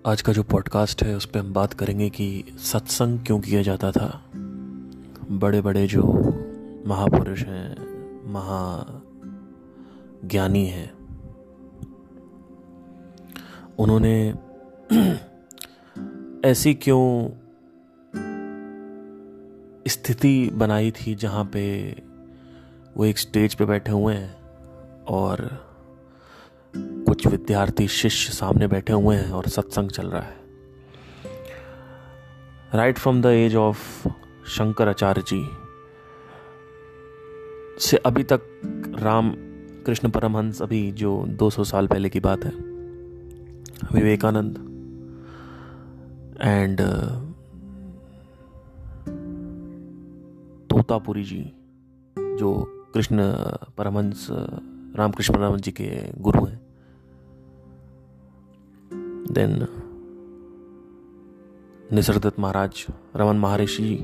आज का जो पॉडकास्ट है उस पर हम बात करेंगे कि सत्संग क्यों किया जाता था। बड़े बड़े जो महापुरुष हैं, महाज्ञानी हैं, उन्होंने ऐसी क्यों स्थिति बनाई थी जहाँ पे वो एक स्टेज पे बैठे हुए हैं और कुछ विद्यार्थी शिष्य सामने बैठे हुए हैं और सत्संग चल रहा है। Right from the age of Shankaracharya ji से अभी तक राम कृष्ण परमहंस, अभी जो 200 साल पहले की बात है, विवेकानंद एंड तोतापुरी जी जो कृष्ण परमहंस, रामकृष्ण परमहंस जी के गुरु हैं, then Nisargadatta Maharaj, Raman Maharshi ji,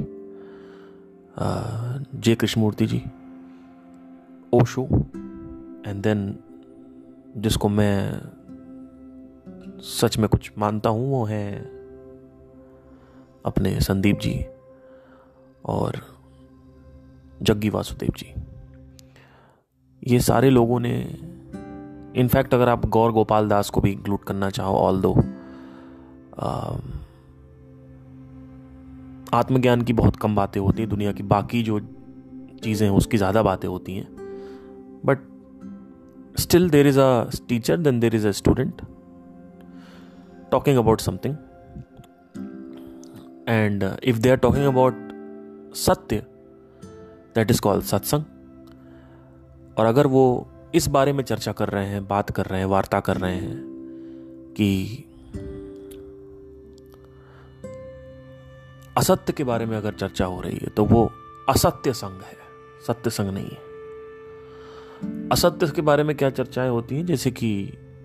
J Krishnamurti ji, Osho, and then जिसको मैं सच में कुछ मानता हूँ वो है अपने संदीप जी और जग्गी वासुदेव जी। ये सारे लोगों ने, इनफैक्ट अगर आप गौर गोपाल दास को भी इंक्लूड करना चाहो, ऑल दो आत्मज्ञान की बहुत कम बातें होती हैं, दुनिया की बाकी जो चीज़ें हैं उसकी ज़्यादा बातें होती हैं, but still there is a teacher, then there is a student talking about something, and if they are talking about satya, that is called satsang. और अगर वो इस बारे में चर्चा कर रहे हैं, बात कर रहे हैं, वार्ता कर रहे हैं कि असत्य के बारे में अगर चर्चा हो रही है तो वो असत्य संग है, सत्य संग नहीं है। असत्य के बारे में क्या चर्चाएं होती हैं, जैसे कि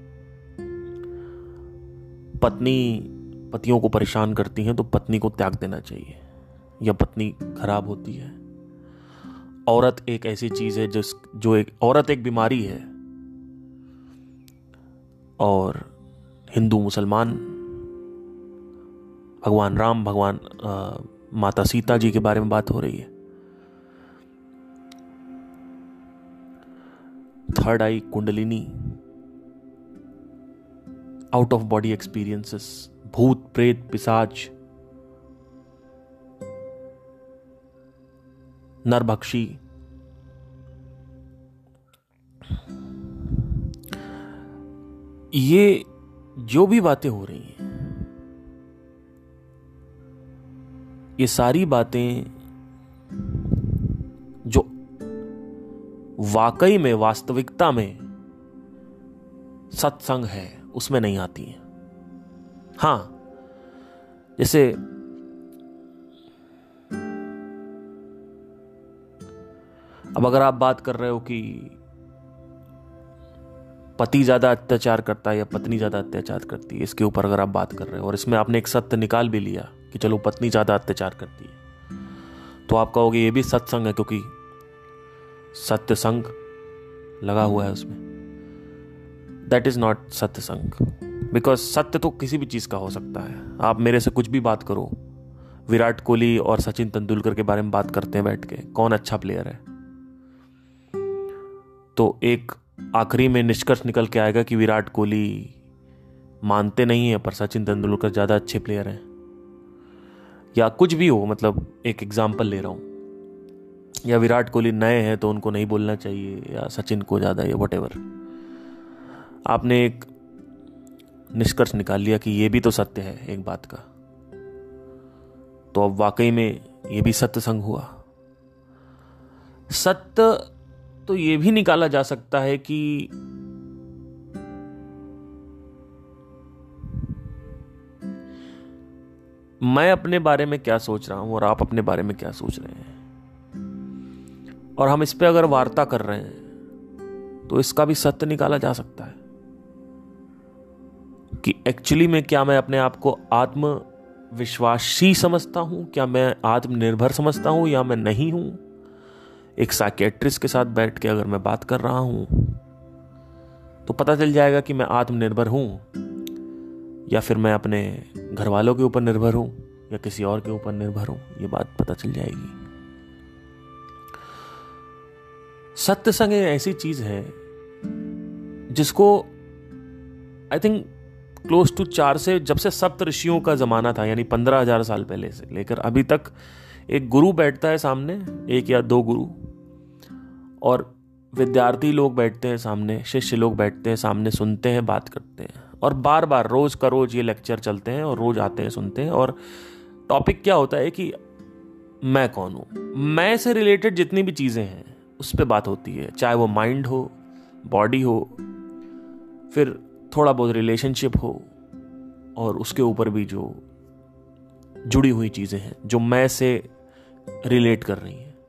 पत्नी पतियों को परेशान करती हैं तो पत्नी को त्याग देना चाहिए, या पत्नी खराब होती है। औरत एक ऐसी चीज है जो एक औरत एक बीमारी है, और हिंदू मुसलमान, भगवान राम, भगवान माता सीता जी के बारे में बात हो रही है। Third eye kundalini, out of body experiences, भूत प्रेत पिशाच, नरभक्षी, ये जो भी बातें हो रही हैं, ये सारी बातें जो वाकई में, वास्तविकता में सत्संग है, उसमें नहीं आती हैं। हां, जैसे अब अगर आप बात कर रहे हो कि पति ज्यादा अत्याचार करता है या पत्नी ज्यादा अत्याचार करती है, इसके ऊपर अगर आप बात कर रहे हो और इसमें आपने एक सत्य निकाल भी लिया कि चलो पत्नी ज्यादा अत्याचार करती है, तो आप कहोगे ये भी सत्संग है, क्योंकि सत्य संग लगा हुआ है उसमें। दैट इज नॉट सत्य संग, बिकॉज सत्य तो किसी भी चीज का हो सकता है। आप मेरे से कुछ भी बात करो, विराट कोहली और सचिन तेंदुलकर के बारे में बात करते हैं बैठ के, कौन अच्छा प्लेयर है, तो एक आखिरी में निष्कर्ष निकल के आएगा कि विराट कोहली मानते नहीं है पर सचिन तेंदुलकर ज्यादा अच्छे प्लेयर हैं, या कुछ भी हो। मतलब एक एग्जांपल ले रहा हूं, या विराट कोहली नए हैं तो उनको नहीं बोलना चाहिए, या सचिन को ज्यादा, या व्हाटएवर। आपने एक निष्कर्ष निकाल लिया कि ये भी तो सत्य है एक बात का, तो अब वाकई में ये भी सत्य संग हुआ। सत्य तो ये भी निकाला जा सकता है कि मैं अपने बारे में क्या सोच रहा हूं और आप अपने बारे में क्या सोच रहे हैं, और हम इस पे अगर वार्ता कर रहे हैं तो इसका भी सत्य निकाला जा सकता है कि एक्चुअली में क्या मैं अपने आप को आत्मविश्वासी समझता हूं, क्या मैं आत्मनिर्भर समझता हूं, या मैं नहीं हूं। एक साइकियाट्रिस्ट के साथ बैठ के अगर मैं बात कर रहा हूं तो पता चल जाएगा कि मैं आत्मनिर्भर हूं या फिर मैं अपने घर वालों के ऊपर निर्भर हूं या किसी और के ऊपर निर्भर हूं, ये बात पता चल जाएगी। सत्संग एक ऐसी चीज है जिसको आई थिंक क्लोज टू 4 से, जब से सप्त ऋषियों का जमाना था, यानी 15,000 साल पहले से लेकर अभी तक, एक गुरु बैठता है सामने, 1 या 2 गुरु, और विद्यार्थी लोग बैठते हैं सामने, शिष्य लोग बैठते हैं सामने, सुनते हैं, बात करते हैं, और बार बार रोज का रोज ये लेक्चर चलते हैं और रोज आते हैं, सुनते हैं। और टॉपिक क्या होता है कि मैं कौन हूं, मैं से रिलेटेड जितनी भी चीजें हैं उस पर बात होती है, चाहे वो माइंड हो, बॉडी हो, फिर थोड़ा बहुत रिलेशनशिप हो, और उसके ऊपर भी जो जुड़ी हुई चीजें हैं जो मैं से रिलेट कर रही हैं,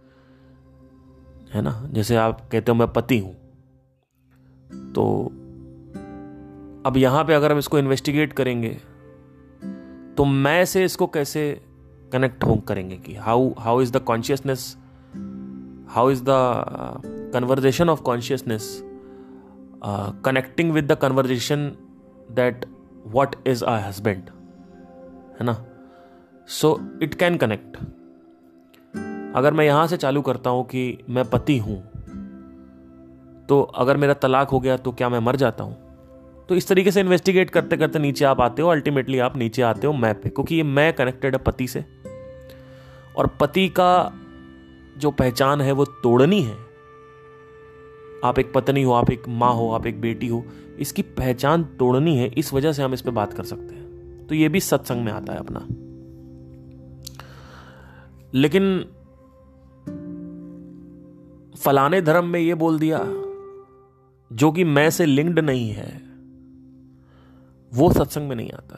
है ना। जैसे आप कहते हो मैं पति हूं, तो अब यहां पे अगर हम इसको इन्वेस्टिगेट करेंगे तो मैं से इसको कैसे कनेक्ट हो करेंगे कि how is the consciousness, how is the conversation of consciousness connecting with the conversation that what is a husband, है ना। So it can connect. अगर मैं यहां से चालू करता हूं कि मैं पति हूं, तो अगर मेरा तलाक हो गया तो क्या मैं मर जाता हूं? तो इस तरीके से इन्वेस्टिगेट करते करते नीचे आप आते हो, अल्टीमेटली आप नीचे आते हो मैं पे, क्योंकि ये मैं कनेक्टेड है पति से, और पति का जो पहचान है वो तोड़नी है। आप एक पत्नी हो, आप एक माँ हो, आप एक बेटी हो, इसकी पहचान तोड़नी है, इस वजह से हम इस पे बात कर सकते हैं। तो ये भी सत्संग में आता है अपना। लेकिन फलाने धर्म में ये बोल दिया जो कि मैं से लिंक्ड नहीं है, वो सत्संग में नहीं आता,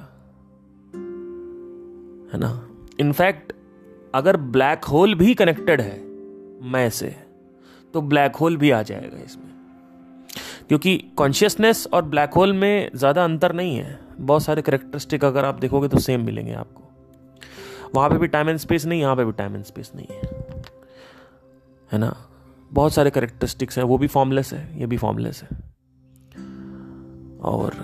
है ना। इनफैक्ट अगर ब्लैक होल भी कनेक्टेड है मैं से, तो ब्लैक होल भी आ जाएगा इसमें, क्योंकि कॉन्शियसनेस और ब्लैक होल में ज्यादा अंतर नहीं है। बहुत सारे कैरेक्टरिस्टिक अगर आप देखोगे तो सेम मिलेंगे आपको। वहां पे भी टाइम एंड स्पेस नहीं, यहां पे भी टाइम एंड स्पेस नहीं है ना। बहुत सारे कैरेक्टरिस्टिक्स हैं, वो भी फॉर्मलेस है, ये भी फॉर्मलेस है। और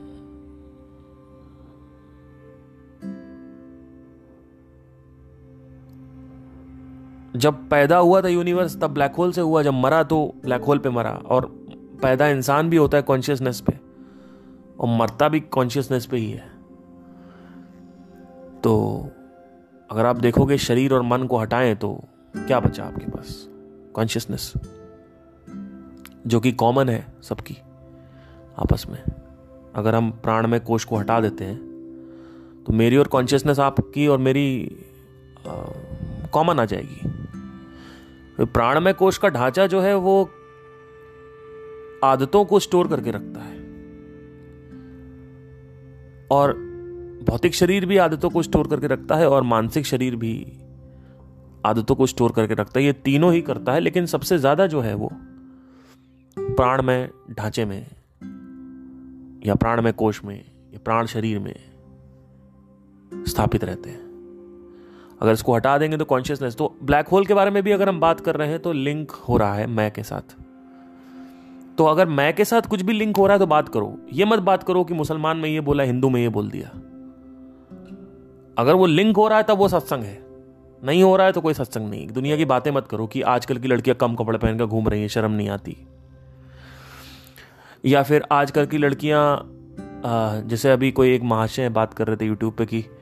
जब पैदा हुआ था यूनिवर्स तब ब्लैक होल से हुआ, जब मरा तो ब्लैक होल पे मरा। और पैदा इंसान भी होता है कॉन्शियसनेस पे, और मरता भी कॉन्शियसनेस पे ही है। तो अगर आप देखोगे शरीर और मन को हटाएं तो क्या बचा आपके पास? कॉन्शियसनेस, जो कि कॉमन है सबकी आपस में। अगर हम प्राणमय कोश को हटा देते हैं तो मेरी और कॉन्शियसनेस, आपकी और मेरी कॉमन आ जाएगी। तो प्राणमय कोश का ढांचा जो है वो आदतों को स्टोर करके रखता है, और भौतिक शरीर भी आदतों को स्टोर करके रखता है, और मानसिक शरीर भी आदतों को स्टोर करके रखता है। ये तीनों ही करता है, लेकिन सबसे ज्यादा जो है वो प्राणमय ढांचे में, या प्राणमय कोश में, या प्राण शरीर में स्थापित रहते हैं। अगर इसको हटा देंगे तो कॉन्शियसनेस, तो ब्लैक होल के बारे में भी अगर हम बात कर रहे हैं तो लिंक हो रहा है मैं के साथ। तो अगर मैं के साथ कुछ भी लिंक हो रहा है तो बात करो। ये मत बात करो कि मुसलमान में ये बोला, हिंदू में ये बोल दिया। अगर वो लिंक हो रहा है तब वो सत्संग है, नहीं हो रहा है तो कोई सत्संग नहीं। दुनिया की बातें मत करो कि आजकल की लड़कियां कम कपड़े पहनकर घूम रही हैं, शर्म नहीं आती। या फिर आजकल की लड़कियां, जैसे अभी कोई एक महाशय बात कर रहे थे यूट्यूब पे कि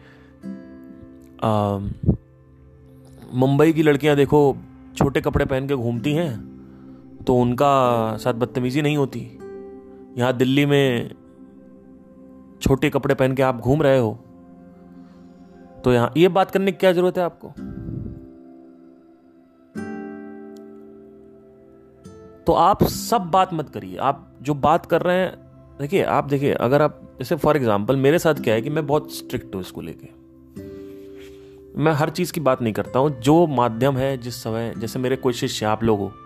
मुंबई की लड़कियां देखो छोटे कपड़े पहन के घूमती हैं तो उनका साथ बदतमीजी नहीं होती। यहां दिल्ली में छोटे कपड़े पहन के आप घूम रहे हो, तो यहां ये बात करने की क्या जरूरत है आपको? तो आप सब बात मत करिए। आप जो बात कर रहे हैं, देखिए आप देखिए, अगर आप जैसे फॉर एग्जांपल मेरे साथ क्या है कि मैं बहुत स्ट्रिक्ट हूं इसको लेके। मैं हर चीज की बात नहीं करता हूं। जो माध्यम है, जिस समय, जैसे मेरे कोई शिष्य आप लोग हो,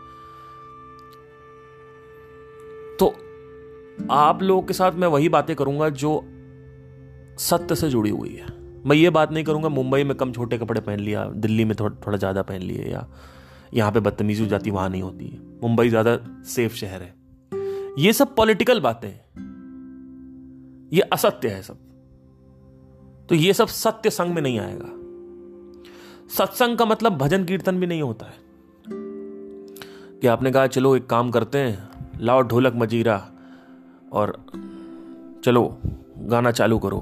तो आप लोगों के साथ मैं वही बातें करूंगा जो सत्य से जुड़ी हुई है। मैं ये बात नहीं करूंगा मुंबई में कम छोटे कपड़े पहन लिया, दिल्ली में थोड़ा ज्यादा पहन लिए, या यहां पे बदतमीजी हो जाती, वहां नहीं होती है, मुंबई ज्यादा सेफ शहर है। ये सब पॉलिटिकल बातें हैं, ये असत्य है सब। तो ये सब सत्य संग में नहीं आएगा। सत्संग का मतलब भजन कीर्तन भी नहीं होता है कि आपने कहा चलो एक काम करते हैं, लाओ ढोलक मजीरा और चलो गाना चालू करो,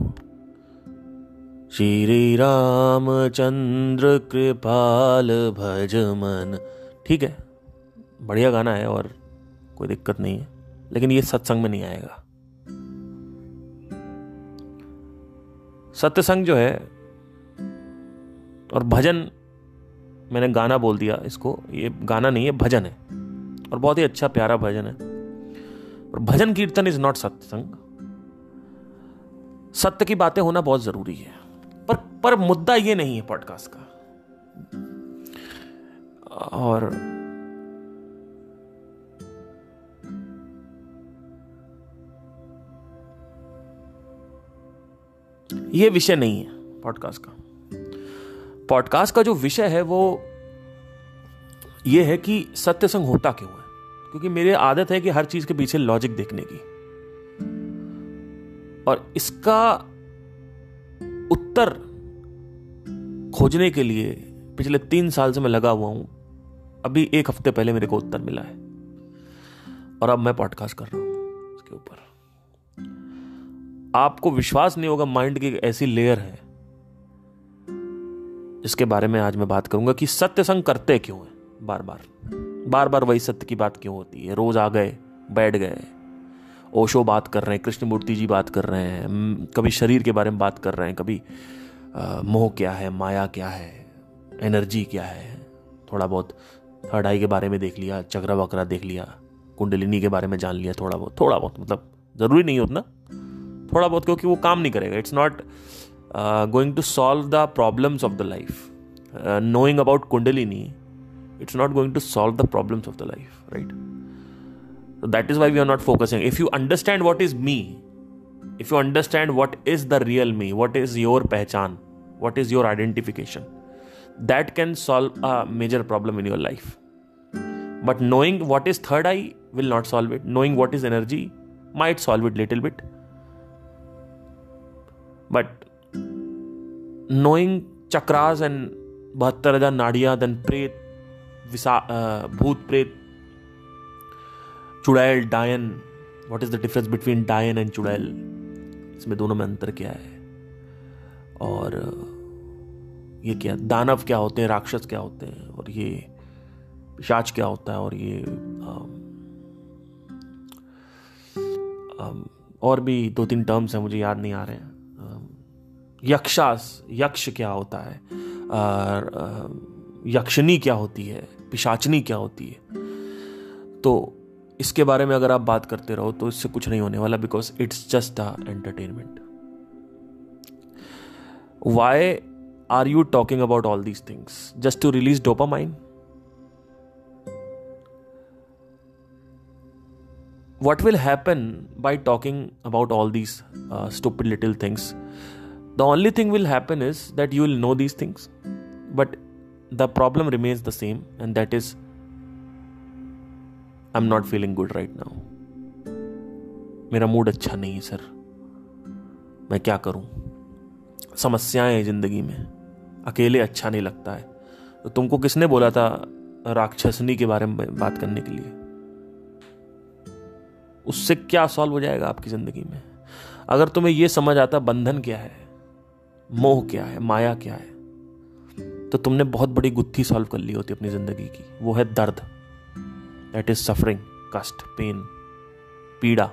श्री रामचंद्र कृपाल भज मन। ठीक है, बढ़िया गाना है और कोई दिक्कत नहीं है, लेकिन ये सत्संग में नहीं आएगा। सत्संग जो है और भजन, मैंने गाना बोल दिया इसको, ये गाना नहीं है, भजन है और बहुत ही अच्छा प्यारा भजन है। और भजन कीर्तन इज नॉट सत्संग। सत्य की बातें होना बहुत जरूरी है, पर मुद्दा ये नहीं है पॉडकास्ट का। और ये विषय नहीं है पॉडकास्ट का। पॉडकास्ट का जो विषय है वो ये है कि सत्संग होता क्यों है, क्योंकि मेरी आदत है कि हर चीज के पीछे लॉजिक देखने की, और इसका उत्तर खोजने के लिए पिछले 3 साल से मैं लगा हुआ हूं। अभी 1 हफ्ते पहले मेरे को उत्तर मिला है और अब मैं पॉडकास्ट कर रहा हूं इसके ऊपर। आपको विश्वास नहीं होगा, माइंड की एक ऐसी लेयर है जिसके बारे में आज मैं बात करूंगा कि सत्संग करते क्यों है। बार बार वही सत्य की बात क्यों होती है। रोज आ गए, बैठ गए, ओशो बात कर रहे हैं, कृष्णमूर्ति जी बात कर रहे हैं, कभी शरीर के बारे में बात कर रहे हैं, कभी मोह क्या है, माया क्या है, एनर्जी क्या है, थोड़ा बहुत थर्ड आई के बारे में देख लिया, चक्रा वक्रा देख लिया, कुंडलिनी के बारे में जान लिया, थोड़ा बहुत, मतलब जरूरी नहीं उतना, थोड़ा बहुत, क्योंकि वो काम नहीं करेगा। It's not going to solve the problems of the life. knowing about kundalini, it's not going to solve the problems of the life, right? So that is why we are not focusing. If you understand what is me, if you understand what is the real me, what is your pehchan, what is your identification, that can solve a major problem in your life. But knowing what is third eye will not solve it. Knowing what is energy might solve it little bit. But knowing chakras and 72,000 नाड़ियां, then प्रेत, भूत प्रेत, चुड़ैल, डायन, what is the difference between dayan and chudail, इसमें दोनों में अंतर क्या है, और ये क्या दानव क्या होते हैं, राक्षस क्या होते हैं, और ये पिशाच क्या होता है, और ये और भी 2-3 टर्म्स हैं, मुझे याद नहीं आ रहे हैं। यक्ष क्या होता है, यक्षिणी क्या होती है, पिशाचनी क्या होती है। तो इसके बारे में अगर आप बात करते रहो तो इससे कुछ नहीं होने वाला, because it's just a entertainment. Why are you talking about all these things? Just to release dopamine? What will happen by talking about all these stupid little things? The only thing will happen is that you will know these things, but the problem remains the same, and that is I'm not feeling good right now. मेरा mood अच्छा नहीं है sir, मैं क्या करूं? समस्याएं हैं जिंदगी में, अकेले अच्छा नहीं लगता है। तो तुमको किसने बोला था राक्षसनी के बारे में बात करने के लिए? उससे क्या सॉल्व हो जाएगा आपकी जिंदगी में? अगर तुम्हें यह समझ आता बंधन क्या है, मोह क्या है, माया क्या है, तो तुमने बहुत बड़ी गुत्थी सॉल्व कर ली होती अपनी जिंदगी की। वो है दर्द, दैट इज सफरिंग, कष्ट, पेन, पीड़ा,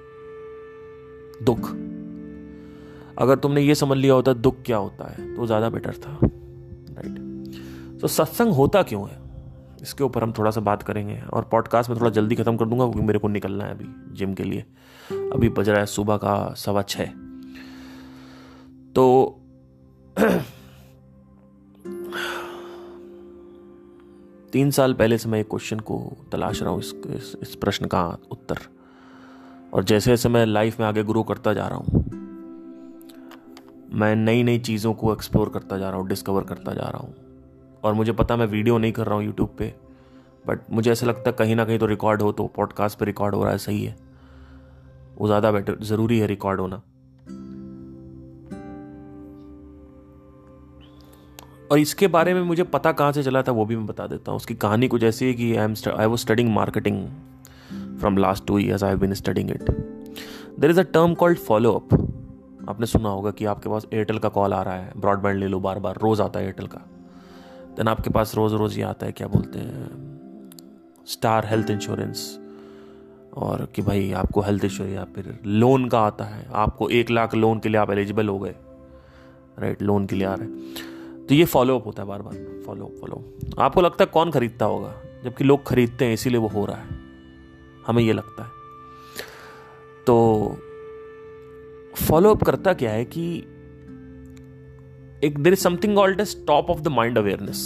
दुख। अगर तुमने ये समझ लिया होता दुख क्या होता है तो ज्यादा बेटर था, राइट? तो सत्संग होता क्यों है, इसके ऊपर हम थोड़ा सा बात करेंगे, और पॉडकास्ट में थोड़ा जल्दी खत्म कर दूंगा क्योंकि मेरे को निकलना है अभी जिम के लिए। अभी बज रहा है सुबह का 6:15। तो 3 साल पहले से मैं एक क्वेश्चन को तलाश रहा हूँ, इस प्रश्न का उत्तर, और जैसे जैसे मैं लाइफ में आगे ग्रो करता जा रहा हूँ, मैं नई नई चीज़ों को एक्सप्लोर करता जा रहा हूँ, डिस्कवर करता जा रहा हूँ। और मुझे पता मैं वीडियो नहीं कर रहा हूँ यूट्यूब पे, बट मुझे ऐसा लगता है कहीं ना कहीं तो रिकॉर्ड हो, तो पॉडकास्ट पे रिकॉर्ड हो रहा है, सही है, वो ज़्यादा बेटर, ज़रूरी है रिकॉर्ड होना। और इसके बारे में मुझे पता कहाँ से चला था वो भी मैं बता देता हूँ। उसकी कहानी कुछ ऐसी है कि I was studying marketing from last 2 years I have been studying it. There is a term called follow up. आपने सुना होगा कि आपके पास एयरटेल का कॉल आ रहा है, ब्रॉडबैंड ले लो, बार बार रोज़ आता है एयरटेल का। देन आपके पास रोज़ रोज़ ये आता है, क्या बोलते हैं, स्टार हेल्थ इंश्योरेंस, और कि भाई आपको हेल्थ इंश्योरेंस, या फिर लोन का आता है, आपको 1 लाख लोन के लिए आप एलिजिबल हो गए, राइट, लोन के लिए आ रहे हैं। तो ये फॉलोअप होता है, बार बार फॉलो। आपको लगता है कौन खरीदता होगा, जबकि लोग खरीदते हैं इसीलिए वो हो रहा है, हमें ये लगता है। तो फॉलोअप करता क्या है कि एक there is something called as top of the mind awareness.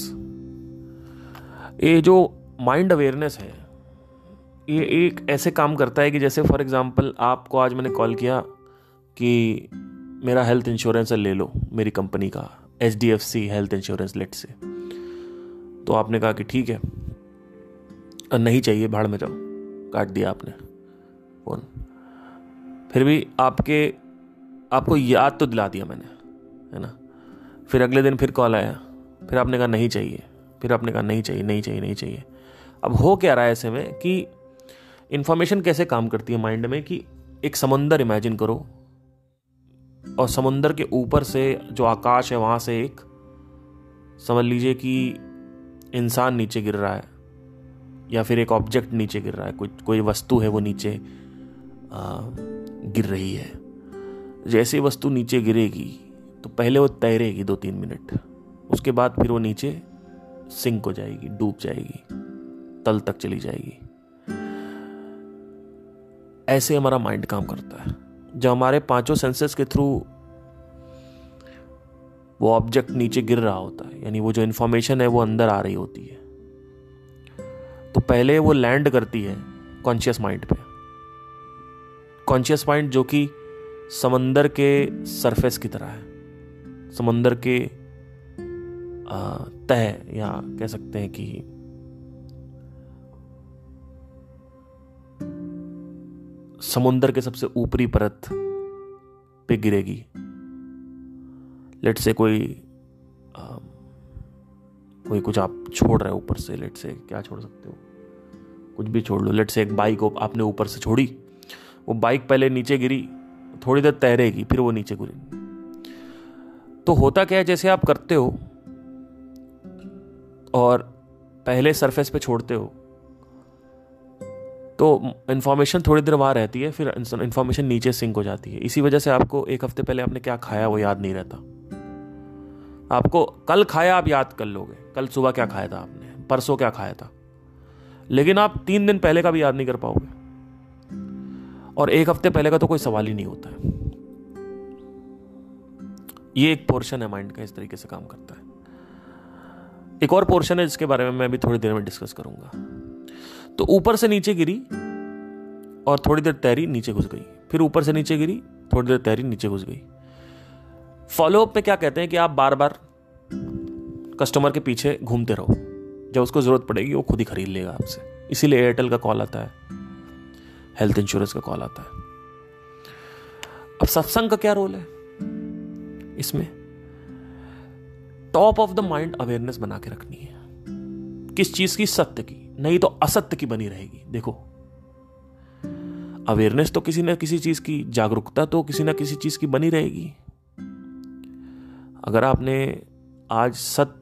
ये जो माइंड अवेयरनेस है ये एक ऐसे काम करता है कि जैसे फॉर एग्जांपल आपको आज मैंने कॉल किया कि मेरा हेल्थ इंश्योरेंस ले लो, मेरी कंपनी का HDFC हेल्थ इंश्योरेंस लेट से। तो आपने कहा कि ठीक है, नहीं चाहिए, भाड़ में जाओ, काट दिया आपने फोन। फिर भी आपको याद तो दिला दिया मैंने, है ना। फिर अगले दिन फिर कॉल आया, फिर आपने कहा नहीं चाहिए, फिर आपने कहा नहीं चाहिए। अब हो क्या रहा है ऐसे में कि इंफॉर्मेशन कैसे काम करती है माइंड में, कि एक समंदर इमेजिन करो और समुंदर के ऊपर से जो आकाश है वहां से एक, समझ लीजिए कि इंसान नीचे गिर रहा है, या फिर एक ऑब्जेक्ट नीचे गिर रहा है, कोई वस्तु है वो नीचे गिर रही है। जैसे वस्तु नीचे गिरेगी तो पहले वो तैरेगी 2-3 मिनट, उसके बाद फिर वो नीचे सिंक हो जाएगी, डूब जाएगी, तल तक चली जाएगी। ऐसे हमारा माइंड काम करता है। जब हमारे 5 सेंसेस के थ्रू वो ऑब्जेक्ट नीचे गिर रहा होता है, यानी वो जो इंफॉर्मेशन है वो अंदर आ रही होती है, तो पहले वो लैंड करती है कॉन्शियस माइंड पे। कॉन्शियस माइंड जो कि समंदर के सरफेस की तरह है, समंदर के तह, या कह सकते हैं कि समुंदर के सबसे ऊपरी परत पे गिरेगी। लेट से कोई कुछ आप छोड़ रहे हो ऊपर से, लेट से क्या छोड़ सकते हो, कुछ भी छोड़ लो। लेट से एक बाइक आपने ऊपर से छोड़ी, वो बाइक पहले नीचे गिरी, थोड़ी देर तैरेगी, फिर वो नीचे गिरी। तो होता क्या है, जैसे आप करते हो और पहले सरफेस पे छोड़ते हो तो इन्फॉर्मेशन थोड़ी देर वहाँ रहती है, फिर इन्फॉर्मेशन नीचे सिंक हो जाती है। इसी वजह से आपको 1 हफ्ते पहले आपने क्या खाया वो याद नहीं रहता। आपको कल खाया आप याद कर लोगे, कल सुबह क्या खाया था आपने, परसों क्या खाया था, लेकिन आप 3 दिन पहले का भी याद नहीं कर पाओगे, और 1 हफ्ते पहले का तो कोई सवाल ही नहीं होता है। ये एक पोर्शन है माइंड का, इस तरीके से काम करता है। एक और पोर्शन है जिसके बारे में मैं अभी थोड़ी देर में डिस्कस करूंगा। तो ऊपर से नीचे गिरी और थोड़ी देर तैरी, नीचे घुस गई, फिर ऊपर से नीचे गिरी, थोड़ी देर तैरी, नीचे घुस गई। फॉलोअप में क्या कहते हैं कि आप बार बार कस्टमर के पीछे घूमते रहो, जब उसको जरूरत पड़ेगी वो खुद ही खरीद लेगा आपसे। इसीलिए एयरटेल का कॉल आता है, हेल्थ इंश्योरेंस का कॉल आता है। अब सत्संग का क्या रोल है इसमें? Top of the mind awareness बना के रखनी है। किस चीज की? सत्य की, नहीं तो असत्य की बनी रहेगी। देखो, अवेयरनेस तो किसी ना किसी चीज की, जागरूकता तो किसी ना किसी चीज की बनी रहेगी। अगर आपने आज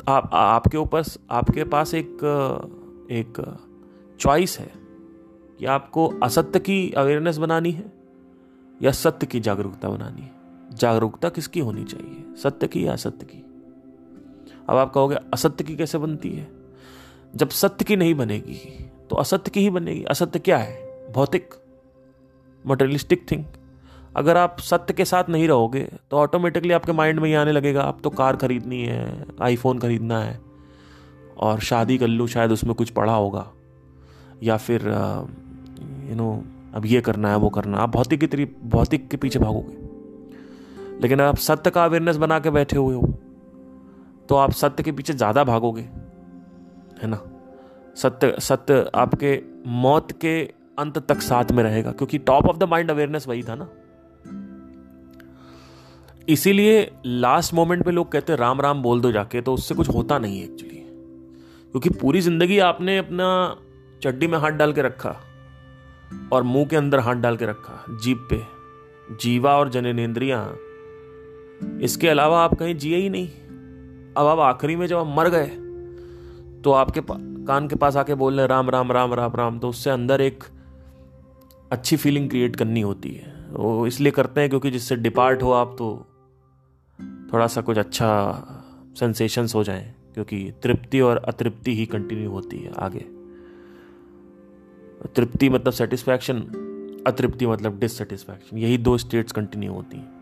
आपके पास एक चॉइस है कि आपको असत्य की अवेयरनेस बनानी है या सत्य की जागरूकता बनानी है। जागरूकता किसकी होनी चाहिए, सत्य की या असत्य की? अब आप कहोगे असत्य की कैसे बनती है? जब सत्य की नहीं बनेगी तो असत्य की ही बनेगी। असत्य क्या है? भौतिक, मटेरियलिस्टिक थिंग। अगर आप सत्य के साथ नहीं रहोगे तो ऑटोमेटिकली आपके माइंड में ये आने लगेगा, आप तो कार खरीदनी है, आईफोन खरीदना है, और शादी कर लूँ, शायद उसमें कुछ पड़ा होगा, या फिर अब ये करना है, वो करना है। आप भौतिक के पीछे भागोगे। लेकिन आप सत्य का अवेयरनेस बना के बैठे हुए हो तो आप सत्य के पीछे ज्यादा भागोगे, है ना। सत्य आपके मौत के अंत तक साथ में रहेगा, क्योंकि top of the mind awareness वही था ना। इसीलिए लास्ट मोमेंट पे लोग कहते हैं राम राम बोल दो जाके, तो उससे कुछ होता नहीं है एक्चुअली, क्योंकि पूरी जिंदगी आपने अपना चड्डी में हाथ डाल के रखा और मुंह के अंदर हाथ डाल के रखा, जीभ पे, जीवा और जननेंद्रियां, इसके अलावा आप कहीं जिए ही नहीं। अब आप आखिरी में जब आप मर गए तो आपके कान के पास आके बोल रहे राम राम राम राम राम, तो उससे अंदर एक अच्छी फीलिंग क्रिएट करनी होती है। वो इसलिए करते हैं क्योंकि जिससे डिपार्ट हो आप तो थोड़ा सा कुछ अच्छा सेंसेशंस हो जाएं, क्योंकि तृप्ति और अतृप्ति ही कंटिन्यू होती है आगे। तृप्ति मतलब सेटिस्फैक्शन, अतृप्ति मतलब डिससेटिस्फैक्शन, यही दो स्टेट्स कंटिन्यू होती हैं।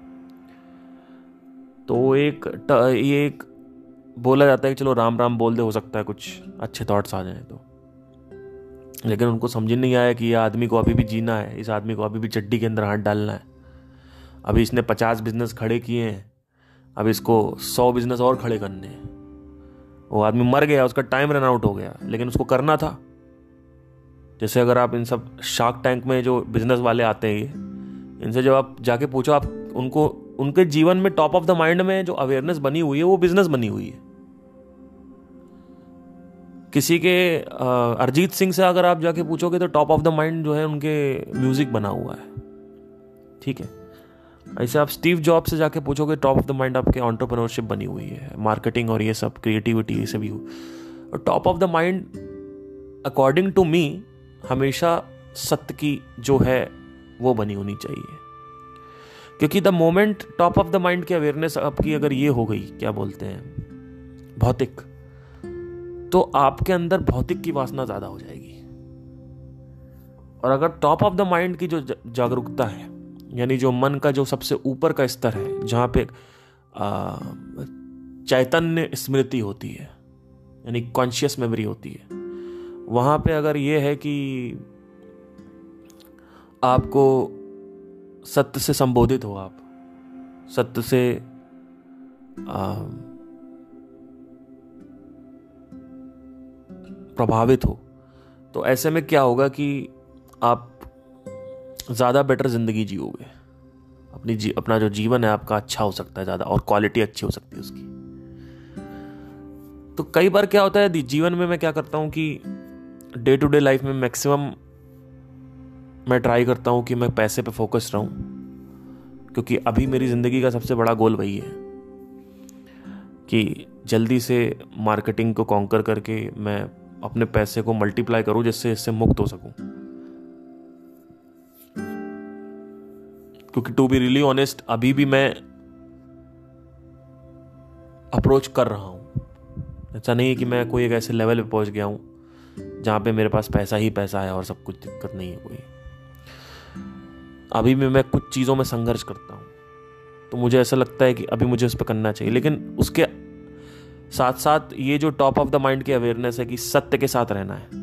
तो ये एक बोला जाता है कि चलो राम राम बोल दे, हो सकता है कुछ अच्छे थॉट्स आ जाएं तो, लेकिन उनको समझ नहीं आया कि ये आदमी को अभी भी जीना है, इस आदमी को अभी भी चड्डी के अंदर हाथ डालना है। अभी इसने 50 बिजनेस खड़े किए हैं, अब इसको 100 बिजनेस और खड़े करने हैं। वो आदमी मर गया, उसका टाइम रन आउट हो गया, लेकिन उसको करना था। जैसे अगर आप इन सब शार्क टैंक में जो बिजनेस वाले आते हैं, इनसे जब आप जाके पूछो, आप उनको उनके जीवन में टॉप ऑफ द माइंड में जो अवेयरनेस बनी हुई है वो बिजनेस बनी हुई है। किसी के अरिजीत सिंह से अगर आप जाके पूछोगे तो टॉप ऑफ द माइंड जो है उनके म्यूजिक बना हुआ है, ठीक है। ऐसे आप स्टीव जॉब से जाके पूछोगे, टॉप ऑफ द माइंड आपके एंटरप्रेन्योरशिप बनी हुई है, मार्केटिंग और ये सब क्रिएटिविटी, ये सब। और top of the mind according to me हमेशा सत्य की जो है वो बनी होनी चाहिए, क्योंकि the moment top of the mind की अवेयरनेस आपकी अगर ये हो गई, क्या बोलते हैं, भौतिक, तो आपके अंदर भौतिक की वासना ज्यादा हो जाएगी। और अगर टॉप ऑफ द माइंड की जो जागरूकता है, यानी जो मन का जो सबसे ऊपर का स्तर है, जहां पे चैतन्य स्मृति होती है, यानी कॉन्शियस मेमोरी होती है, वहां पे अगर ये है कि आपको सत्य से संबोधित हो, आप सत्य से प्रभावित हो, तो ऐसे में क्या होगा कि आप ज़्यादा बेटर जिंदगी जियोगे। अपना जो जीवन है आपका अच्छा हो सकता है ज़्यादा, और क्वालिटी अच्छी हो सकती है उसकी। तो कई बार क्या होता है जीवन में, मैं क्या करता हूँ कि डे टू डे लाइफ में मैक्सिमम मैं ट्राई करता हूँ कि मैं पैसे पे फोकस रहूँ, क्योंकि अभी मेरी ज़िंदगी का सबसे बड़ा गोल वही है कि जल्दी से मार्केटिंग को कॉन्कर करके मैं अपने पैसे को मल्टीप्लाई करूँ, जिससे इससे मुक्त हो सकूँ। क्योंकि टू बी रियली ऑनेस्ट, अभी भी मैं अप्रोच कर रहा हूँ। ऐसा नहीं है कि मैं कोई एक ऐसे लेवल पे पहुँच गया हूँ जहाँ पे मेरे पास पैसा ही पैसा है और सब कुछ दिक्कत नहीं है कोई। अभी भी मैं कुछ चीज़ों में संघर्ष करता हूँ, तो मुझे ऐसा लगता है कि अभी मुझे उस पर करना चाहिए। लेकिन उसके साथ साथ ये जो टॉप ऑफ द माइंड की अवेयरनेस है कि सत्य के साथ रहना है।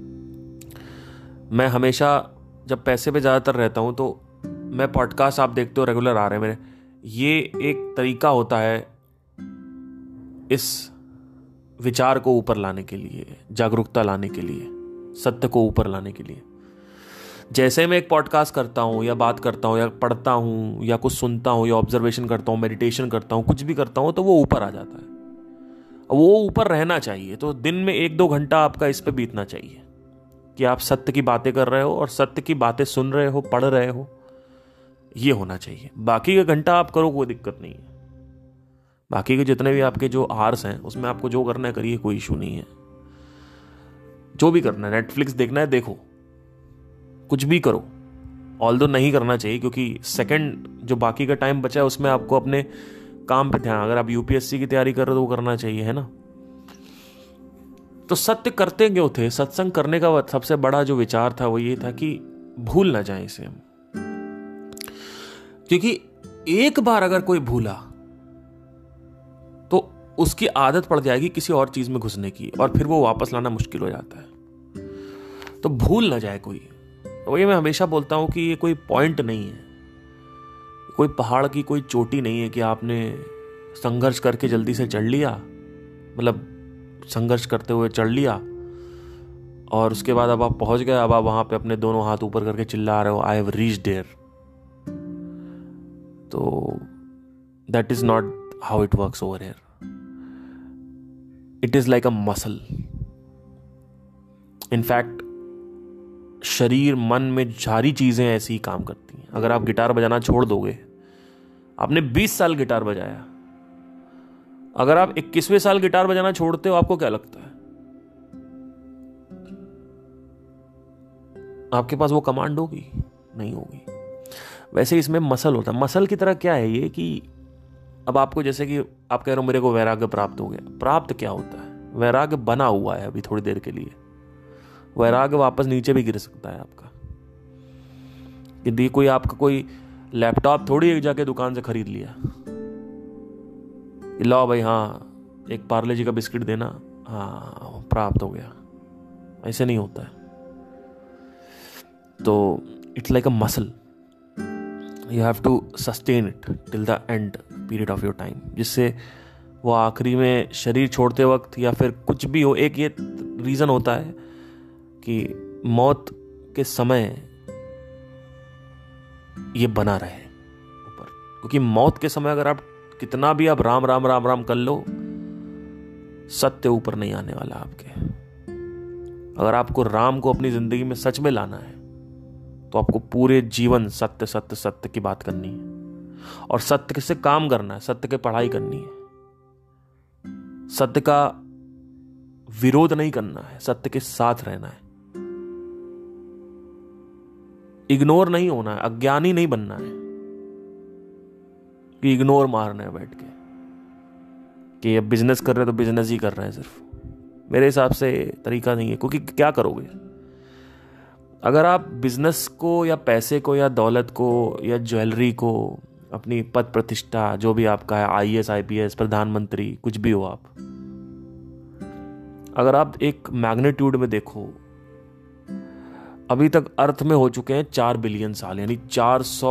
मैं हमेशा जब पैसे पे ज़्यादातर रहता हूँ, तो मैं पॉडकास्ट आप देखते हो रेगुलर आ रहे हैं मेरे, ये एक तरीका होता है इस विचार को ऊपर लाने के लिए, जागरूकता लाने के लिए, सत्य को ऊपर लाने के लिए। जैसे मैं एक पॉडकास्ट करता हूँ या बात करता हूँ या पढ़ता हूँ या कुछ सुनता हूँ या ऑब्जर्वेशन करता हूँ, मेडिटेशन करता हूँ, कुछ भी करता हूँ, तो वो ऊपर आ जाता है। वो ऊपर रहना चाहिए। तो दिन में 1-2 घंटा आपका इस पे बीतना चाहिए कि आप सत्य की बातें कर रहे हो और सत्य की बातें सुन रहे हो, पढ़ रहे हो, ये होना चाहिए। बाकी का घंटा आप करो, कोई दिक्कत नहीं है। बाकी के जितने भी आपके जो आवर्स हैं उसमें आपको जो करना है करिए, कोई इशू नहीं है। जो भी करना है, नेटफ्लिक्स देखना है देखो, कुछ भी करो। ऑल्दो नहीं करना चाहिए, क्योंकि सेकंड जो बाकी का टाइम बचा है उसमें आपको अपने काम पे ध्यान, अगर आप यूपीएससी की तैयारी कर रहे हो तो वो करना चाहिए, है ना। तो सत्य करते क्यों थे? सत्संग करने का सबसे बड़ा जो विचार था वो ये था कि भूल ना जाए इसे हम, क्योंकि एक बार अगर कोई भूला तो उसकी आदत पड़ जाएगी किसी और चीज में घुसने की, और फिर वो वापस लाना मुश्किल हो जाता है। तो भूल ना जाए कोई। तो ये मैं हमेशा बोलता हूं कि ये कोई पॉइंट नहीं है, कोई पहाड़ की कोई चोटी नहीं है कि आपने संघर्ष करके जल्दी से चढ़ लिया, मतलब संघर्ष करते हुए चढ़ लिया और उसके बाद अब आप पहुंच गए, अब आप वहां पे अपने दोनों हाथ ऊपर करके चिल्ला रहे हो, आई हैव रीच्ड देयर। तो that is not how it works over here. It is like a muscle. In fact शरीर, मन में सारी चीजें ऐसी ही काम करती हैं. अगर आप गिटार बजाना छोड़ दोगे, आपने 20 साल गिटार बजाया, अगर आप 21वें साल गिटार बजाना छोड़ते हो, आपको क्या लगता है? आपके पास वो कमांड होगी? नहीं होगी. वैसे इसमें मसल होता है. मसल की तरह क्या है ये कि अब आपको, जैसे कि आप कह रहे हो मेरे को वैराग्य प्राप्त हो गया. प्राप्त क्या होता है? वैराग्य बना हुआ है अभी थोड़ी देर के लिए. वैराग्य वापस नीचे भी गिर सकता है आपका. यदि कोई आपका कोई लैपटॉप थोड़ी एक जाके दुकान से खरीद लिया, लाओ भाई, हाँ एक पार्ले जी का बिस्किट देना, हाँ प्राप्त हो गया. ऐसे नहीं होता है. तो it's like a muscle. You have to sustain it till the end period of your time, जिससे वो आखिरी में शरीर छोड़ते वक्त या फिर कुछ भी हो, एक ये रीज़न होता है कि मौत के समय ये बना रहे ऊपर. क्योंकि मौत के समय अगर आप कितना भी आप राम राम राम राम कर लो, सत्य ऊपर नहीं आने वाला आपके. अगर आपको राम को अपनी जिंदगी में सच में लाना है, तो आपको पूरे जीवन सत्य सत्य सत्य की बात करनी है. और सत्य से काम करना है, सत्य की पढ़ाई करनी है, सत्य का विरोध नहीं करना है, सत्य के साथ रहना है. इग्नोर नहीं होना है, अज्ञानी नहीं बनना है कि इग्नोर मारना है बैठ के कि अब बिजनेस कर रहे हैं तो बिजनेस ही कर रहे हैं सिर्फ. मेरे हिसाब से तरीका नहीं है. क्योंकि क्या करोगे अगर आप बिजनेस को या पैसे को या दौलत को या ज्वेलरी को, अपनी पद प्रतिष्ठा जो भी आपका है, IAS IPS प्रधानमंत्री कुछ भी हो आप, अगर आप एक मैग्नीट्यूड में देखो, अभी तक अर्थ में हो चुके हैं 4 बिलियन साल, यानी 400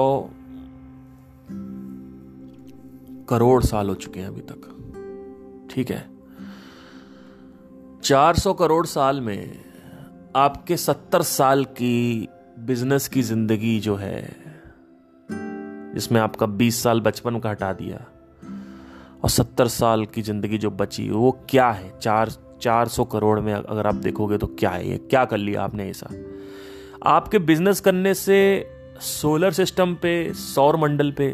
करोड़ साल हो चुके हैं अभी तक. ठीक है, 400 करोड़ साल में आपके 70 साल की बिजनेस की जिंदगी जो है, जिसमें आपका 20 साल बचपन का हटा दिया और 70 साल की जिंदगी जो बची, वो क्या है? 400 करोड़ में अगर आप देखोगे तो क्या है? ये क्या कर लिया आपने ऐसा? आपके बिजनेस करने से सोलर सिस्टम पे, सौर मंडल पे,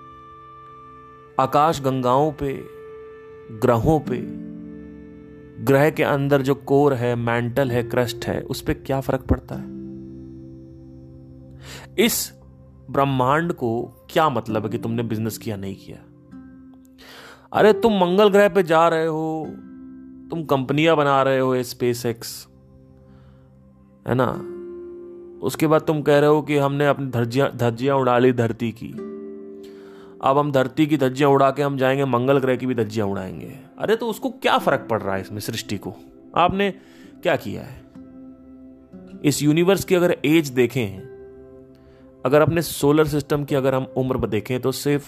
आकाश गंगाओं पे, ग्रहों पे, ग्रह के अंदर जो कोर है, मैंटल है, क्रस्ट है, उस पे क्या फर्क पड़ता है? इस ब्रह्मांड को क्या मतलब है कि तुमने बिजनेस किया नहीं किया? अरे तुम मंगल ग्रह पे जा रहे हो, तुम कंपनियां बना रहे हो, SpaceX है ना, उसके बाद तुम कह रहे हो कि हमने अपनी धज्जियां उड़ा ली धरती की, अब हम धरती की धज्जियां उड़ा के हम जाएंगे मंगल ग्रह की भी धज्जियां उड़ाएंगे. अरे तो उसको क्या फर्क पड़ रहा है इसमें? सृष्टि को आपने क्या किया है? इस यूनिवर्स की अगर एज देखें, अगर अपने सोलर सिस्टम की अगर हम उम्र देखें, तो सिर्फ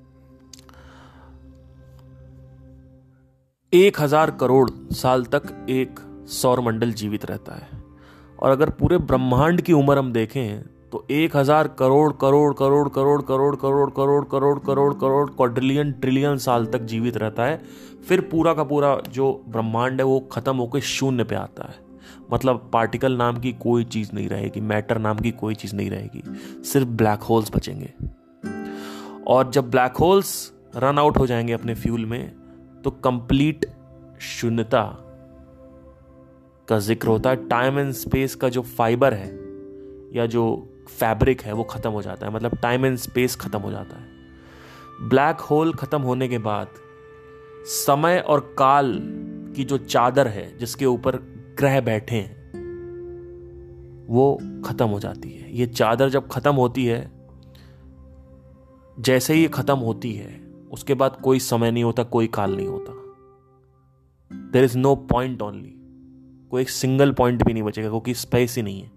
1000 करोड़ साल तक एक सौर मंडल जीवित रहता है. और अगर पूरे ब्रह्मांड की उम्र हम देखें तो 1000 करोड़ करोड़ करोड़ करोड़ करोड़ करोड़ करोड़ करोड़ करोड़ करोड़ क्वाड्रिलियन ट्रिलियन साल तक जीवित रहता है. फिर पूरा का पूरा जो ब्रह्मांड है वो खत्म होकर शून्य पे आता है. मतलब पार्टिकल नाम की कोई चीज नहीं रहेगी, मैटर नाम की कोई चीज नहीं रहेगी, सिर्फ ब्लैक होल्स बचेंगे. और जब ब्लैक होल्स रन आउट हो जाएंगे अपने फ्यूल में, तो कंप्लीट शून्यता का जिक्र होता है. टाइम एंड स्पेस का जो फाइबर है या जो फैब्रिक है वो खत्म हो जाता है. मतलब टाइम एंड स्पेस खत्म हो जाता है. ब्लैक होल खत्म होने के बाद समय और काल की जो चादर है जिसके ऊपर ग्रह बैठे हैं वो खत्म हो जाती है. ये चादर जब खत्म होती है, जैसे ही ये खत्म होती है, उसके बाद कोई समय नहीं होता, कोई काल नहीं होता. There is no point only. कोई एक सिंगल पॉइंट भी नहीं बचेगा क्योंकि स्पेस ही नहीं है.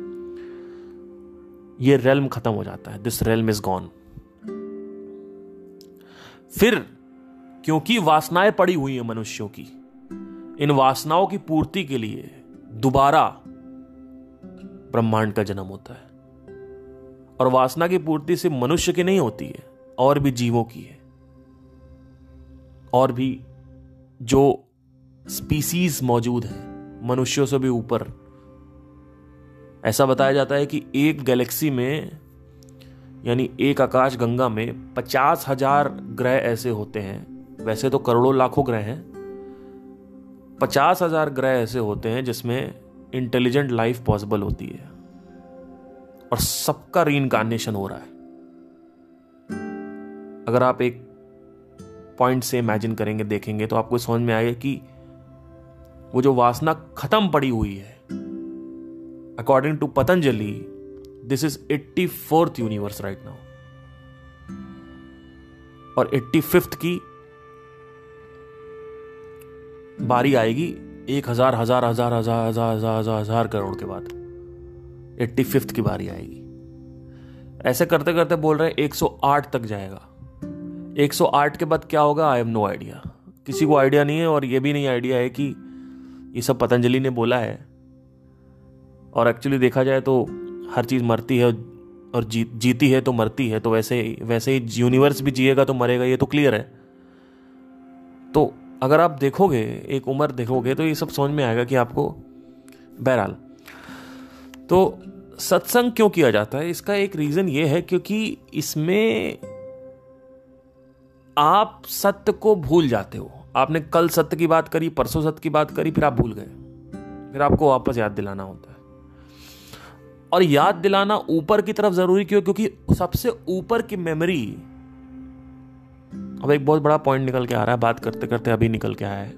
ये रेल्म खत्म हो जाता है. This realm is gone. फिर क्योंकि वासनाएं पड़ी हुई हैं मनुष्यों की, इन वासनाओं की पूर्ति के लिए दोबारा ब्रह्मांड का जन्म होता है. और वासना की पूर्ति सिर्फ मनुष्य की नहीं होती है, और भी जीवों की है. और भी जो स्पीसीज मौजूद हैं मनुष्यों से भी ऊपर। ऐसा बताया जाता है कि एक गैलेक्सी में, यानी एक आकाश गंगा में 50,000 ग्रह ऐसे होते हैं। वैसे तो करोड़ों लाखों ग्रह हैं, 50,000 ग्रह ऐसे होते हैं जिसमें इंटेलिजेंट लाइफ पॉसिबल होती है, और सबका रीइंकार्नेशन हो रहा है। अगर आप एक पॉइंट से इमेजिन करेंगे, देखेंगे, तो आपको समझ में आएगा कि वो जो वासना खत्म पड़ी हुई है, according to Patanjali, this is 84th universe right now, और 85th की बारी आएगी 1,000 हजार हजार हजार हजार हजार हजार हजार करोड़ के बाद। 85th की बारी आएगी। ऐसे करते करते बोल रहे हैं 108 तक जाएगा। 108 के बाद क्या होगा, आई हैव नो आइडिया। किसी को आइडिया नहीं है, और ये भी नहीं आइडिया है कि ये सब पतंजलि ने बोला है। और एक्चुअली देखा जाए तो हर चीज मरती है और जीती है तो मरती है, तो वैसे ही यूनिवर्स भी जिएगा तो मरेगा, ये तो क्लियर है। तो अगर आप देखोगे, एक उम्र देखोगे, तो ये सब समझ में आएगा कि आपको। बहरहाल, तो सत्संग क्यों किया जाता है, इसका एक रीजन ये है क्योंकि इसमें आप सत्य को भूल जाते हो। आपने कल सत्य की बात करी, परसों सत्य की बात करी, फिर आप भूल गए, फिर आपको वापस याद दिलाना होता है। और याद दिलाना ऊपर की तरफ जरूरी क्यों, क्योंकि सबसे ऊपर की मेमोरी, अब एक बहुत बड़ा पॉइंट निकल के आ रहा है, बात करते करते अभी निकल के आया है।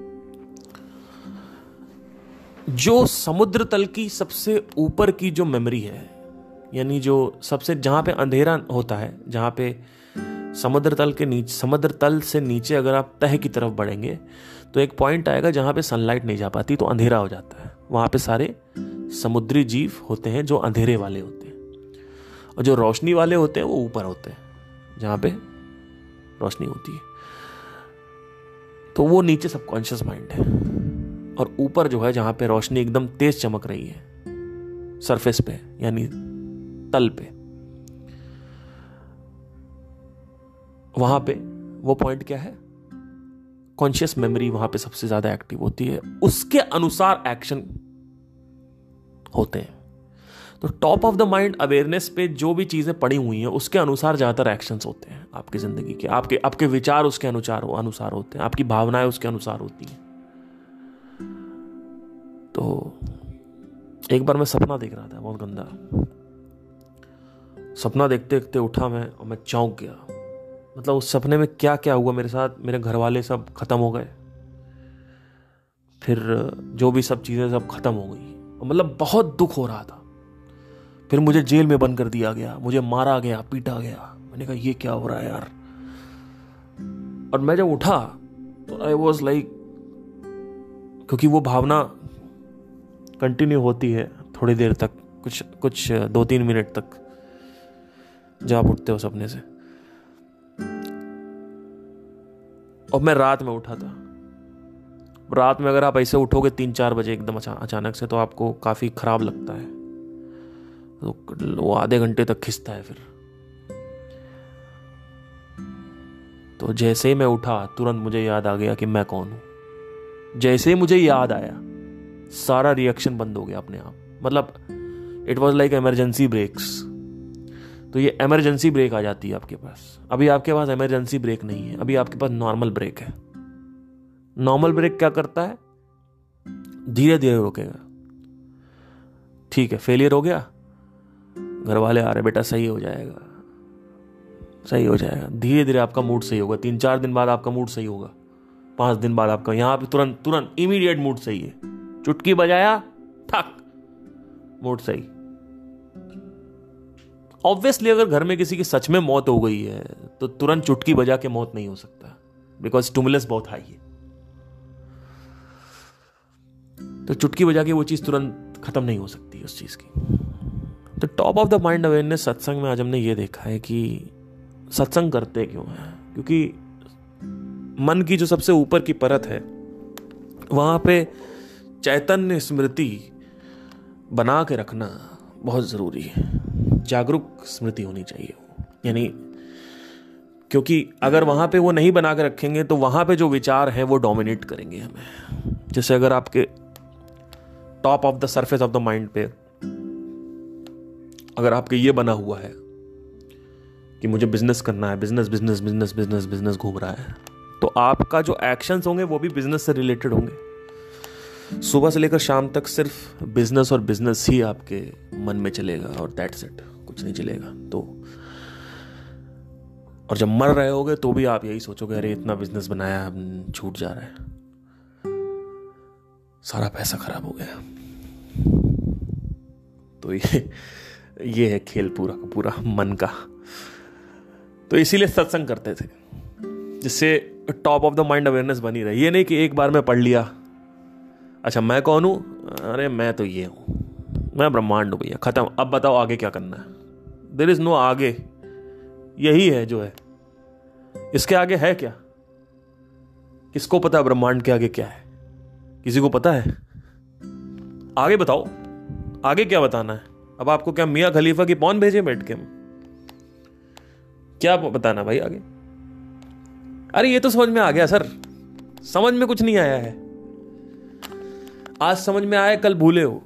जो समुद्र तल की सबसे ऊपर की जो मेमोरी है, यानी जो सबसे, जहां पे अंधेरा होता है, जहां पे समुद्र तल से नीचे अगर आप तह की तरफ बढ़ेंगे तो एक पॉइंट आएगा जहां पे सनलाइट नहीं जा पाती, तो अंधेरा हो जाता है। वहां पे सारे समुद्री जीव होते हैं जो अंधेरे वाले होते हैं, और जो रोशनी वाले होते हैं वो ऊपर होते हैं जहां पे रोशनी होती है। तो वो नीचे सबकॉन्शियस माइंड है, और ऊपर जो है जहां पे रोशनी एकदम तेज चमक रही है सरफेस पे, यानी तल पे, वहां पे वो पॉइंट क्या है, कॉन्शियस मेमोरी वहां पे सबसे ज्यादा एक्टिव होती है। उसके अनुसार एक्शन होते हैं। तो top of the mind awareness पे जो भी चीजें पड़ी हुई हैं उसके अनुसार ज्यादातर एक्शंस होते हैं आपकी जिंदगी के। आपके विचार उसके अनुसार होते हैं, आपकी भावनाएं उसके अनुसार होती हैं। तो एक बार मैं सपना देख रहा था, बहुत गंदा सपना। देखते देखते उठा मैं, और मैं चौंक गया। मतलब उस सपने में क्या क्या हुआ मेरे साथ, मेरे घर वाले सब खत्म हो गए, फिर जो भी सब चीजें सब खत्म हो गई, मतलब बहुत दुख हो रहा था। फिर मुझे जेल में बंद कर दिया गया, मुझे मारा गया, पीटा गया। मैंने कहा ये क्या हो रहा है यार। और मैं जब उठा तो आई वॉज लाइक, क्योंकि वो भावना कंटिन्यू होती है थोड़ी देर तक, कुछ 2-3 मिनट तक जब आप उठते हो सपने से। और मैं रात में उठा था। रात में अगर आप ऐसे उठोगे 3-4 बजे एकदम अचानक से, तो आपको काफी खराब लगता है, तो वो आधे घंटे तक खिंचता है फिर। तो जैसे ही मैं उठा, तुरंत मुझे याद आ गया कि मैं कौन हूं। जैसे ही मुझे याद आया, सारा रिएक्शन बंद हो गया अपने आप। मतलब it was like emergency brakes. तो ये इमरजेंसी ब्रेक आ जाती है आपके पास। अभी आपके पास इमरजेंसी ब्रेक नहीं है, अभी आपके पास नॉर्मल ब्रेक है। नॉर्मल ब्रेक क्या करता है, धीरे धीरे रोकेगा। ठीक है, फेलियर हो गया, घर वाले आ रहे, बेटा सही हो जाएगा, सही हो जाएगा। धीरे धीरे आपका मूड सही होगा। 3-4 दिन बाद आपका मूड सही होगा, 5 दिन बाद आपका, यहां पे तुरंत इमीडिएट मूड सही है। चुटकी बजाया, ठक, मूड सही। ऑब्वियसली अगर घर में किसी की सच में मौत हो गई है तो तुरंत चुटकी बजा के मौत नहीं हो सकता, बिकॉज स्टिमुलस बहुत हाई है। तो चुटकी बजा के वो चीज तुरंत खत्म नहीं हो सकती उस चीज की। तो top of the mind awareness सत्संग में आज हमने ये देखा है कि सत्संग करते क्यों है, क्योंकि मन की जो सबसे ऊपर की परत है वहां पे चैतन्य स्मृति बना के रखना बहुत जरूरी है। जागरूक स्मृति होनी चाहिए, यानी क्योंकि अगर वहां पे वो नहीं बना के रखेंगे तो वहां पे जो विचार हैं वो डोमिनेट करेंगे हमें। जैसे अगर आपके top of the surface of the mind पे अगर आपके ये बना हुआ है कि मुझे बिजनेस करना है, business business business business business घूम रहा है, तो आपका जो एक्शंस होंगे वो भी बिजनेस से रिलेटेड होंगे। सुबह से लेकर शाम तक सिर्फ बिजनेस और बिजनेस ही आपके मन में चलेगा और दैट्स इट, कुछ नहीं चलेगा। तो और जब मर रहे होगे तो भी आप यही सोचोगे, अरे इतना बिजनेस बनाया अब छूट जा रहा है, सारा पैसा खराब हो गया। तो ये है खेल पूरा का पूरा मन का। तो इसीलिए सत्संग करते थे, जिससे top of the mind awareness बनी रहे। ये नहीं कि एक बार में पढ़ लिया, अच्छा मैं कौन हूं, अरे मैं तो ये हूं, मैं ब्रह्मांड हूं भैया, खत्म, अब बताओ आगे क्या करना है। देयर इज नो आगे, यही है जो है, इसके आगे है क्या? किसको पता है ब्रह्मांड के आगे क्या है? किसी को पता है? आगे बताओ, आगे क्या बताना है? अब आपको क्या मियां खलीफा की पौन भेजे बैठ के? क्या बताना भाई आगे? अरे ये तो समझ में आ गया सर, समझ में कुछ नहीं आया है। आज समझ में आया, कल भूले हो,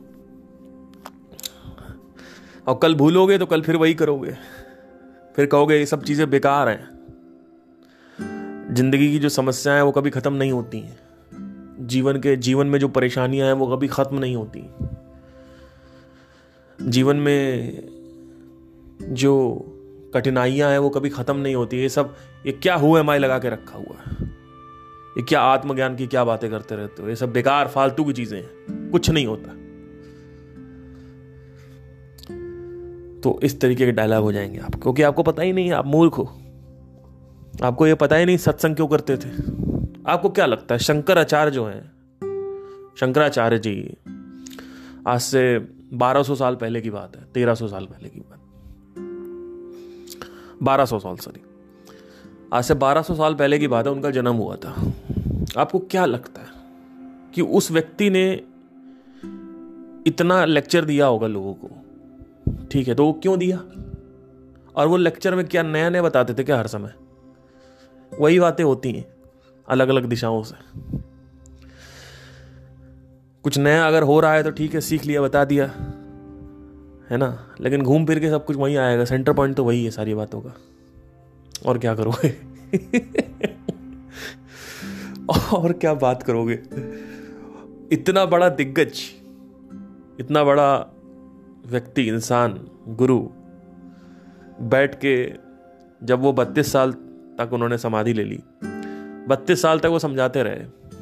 और कल भूलोगे तो कल फिर वही करोगे, फिर कहोगे ये सब चीजें बेकार हैं। जिंदगी की जो समस्याएं हैं वो कभी खत्म नहीं होती हैं, जीवन में जो परेशानियां हैं वो कभी खत्म नहीं होती। जीवन में जो कठिनाइयां हैं वो कभी खत्म नहीं होती। ये क्या हुआ माई लगा के रखा हुआ है, ये क्या आत्मज्ञान की क्या बातें करते रहते हो, ये सब बेकार फालतू की चीजें हैं, कुछ नहीं होता। तो इस तरीके के डायलॉग हो जाएंगे आप, क्योंकि आपको पता ही नहीं, आप मूर्ख हो, आपको ये पता ही नहीं सत्संग क्यों करते थे। आपको क्या लगता है शंकराचार्य जो हैं, शंकराचार्य जी, आज से 1200 साल पहले की बात है, 1300 साल पहले की बात, 1200 साल सॉरी, आज से 1200 साल पहले की बात है, उनका जन्म हुआ था। आपको क्या लगता है कि उस व्यक्ति ने इतना लेक्चर दिया होगा लोगों को? ठीक है, तो वो क्यों दिया? और वो लेक्चर में क्या नया नया बताते थे क्या? हर समय वही बातें होती हैं, अलग अलग दिशाओं से। कुछ नया अगर हो रहा है तो ठीक है, सीख लिया, बता दिया, है ना, लेकिन घूम फिर के सब कुछ वहीं आएगा, सेंटर पॉइंट तो वही है सारी बातों का। और क्या करोगे? और क्या बात करोगे? इतना बड़ा दिग्गज, इतना बड़ा व्यक्ति, इंसान, गुरु, बैठ के जब वो 32 साल तक उन्होंने समाधि ले ली, 32 साल तक वो समझाते रहे,